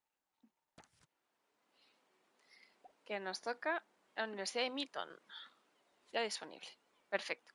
que nos toca la Universidad de Meaton. Ya disponible. Perfecto.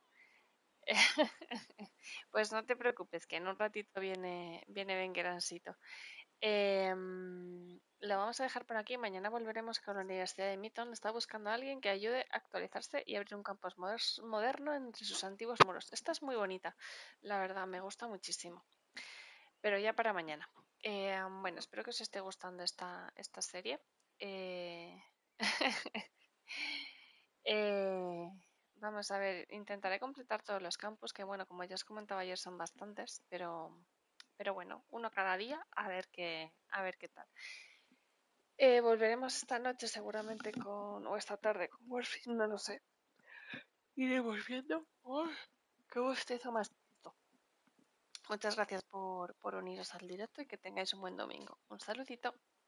Pues no te preocupes, que en un ratito viene, viene Bengeransito. Eh, lo vamos a dejar por aquí. Mañana volveremos con la Universidad de Meaton. Está buscando a alguien que ayude a actualizarse y abrir un campus moder- moderno entre sus antiguos muros. Esta es muy bonita, la verdad, me gusta muchísimo. Pero ya para mañana. Eh, bueno, espero que os esté gustando esta, esta serie. Eh... eh, Vamos a ver, intentaré completar todos los campus, que bueno, como ya os comentaba ayer, son bastantes, pero, pero bueno, uno cada día, a ver qué, a ver qué tal. Eh, volveremos esta noche seguramente con, o esta tarde con Warframe, no lo sé. Iremos viendo. ¡Uy! ¡Qué bostezo más! Muchas gracias por, por uniros al directo y que tengáis un buen domingo. Un saludito.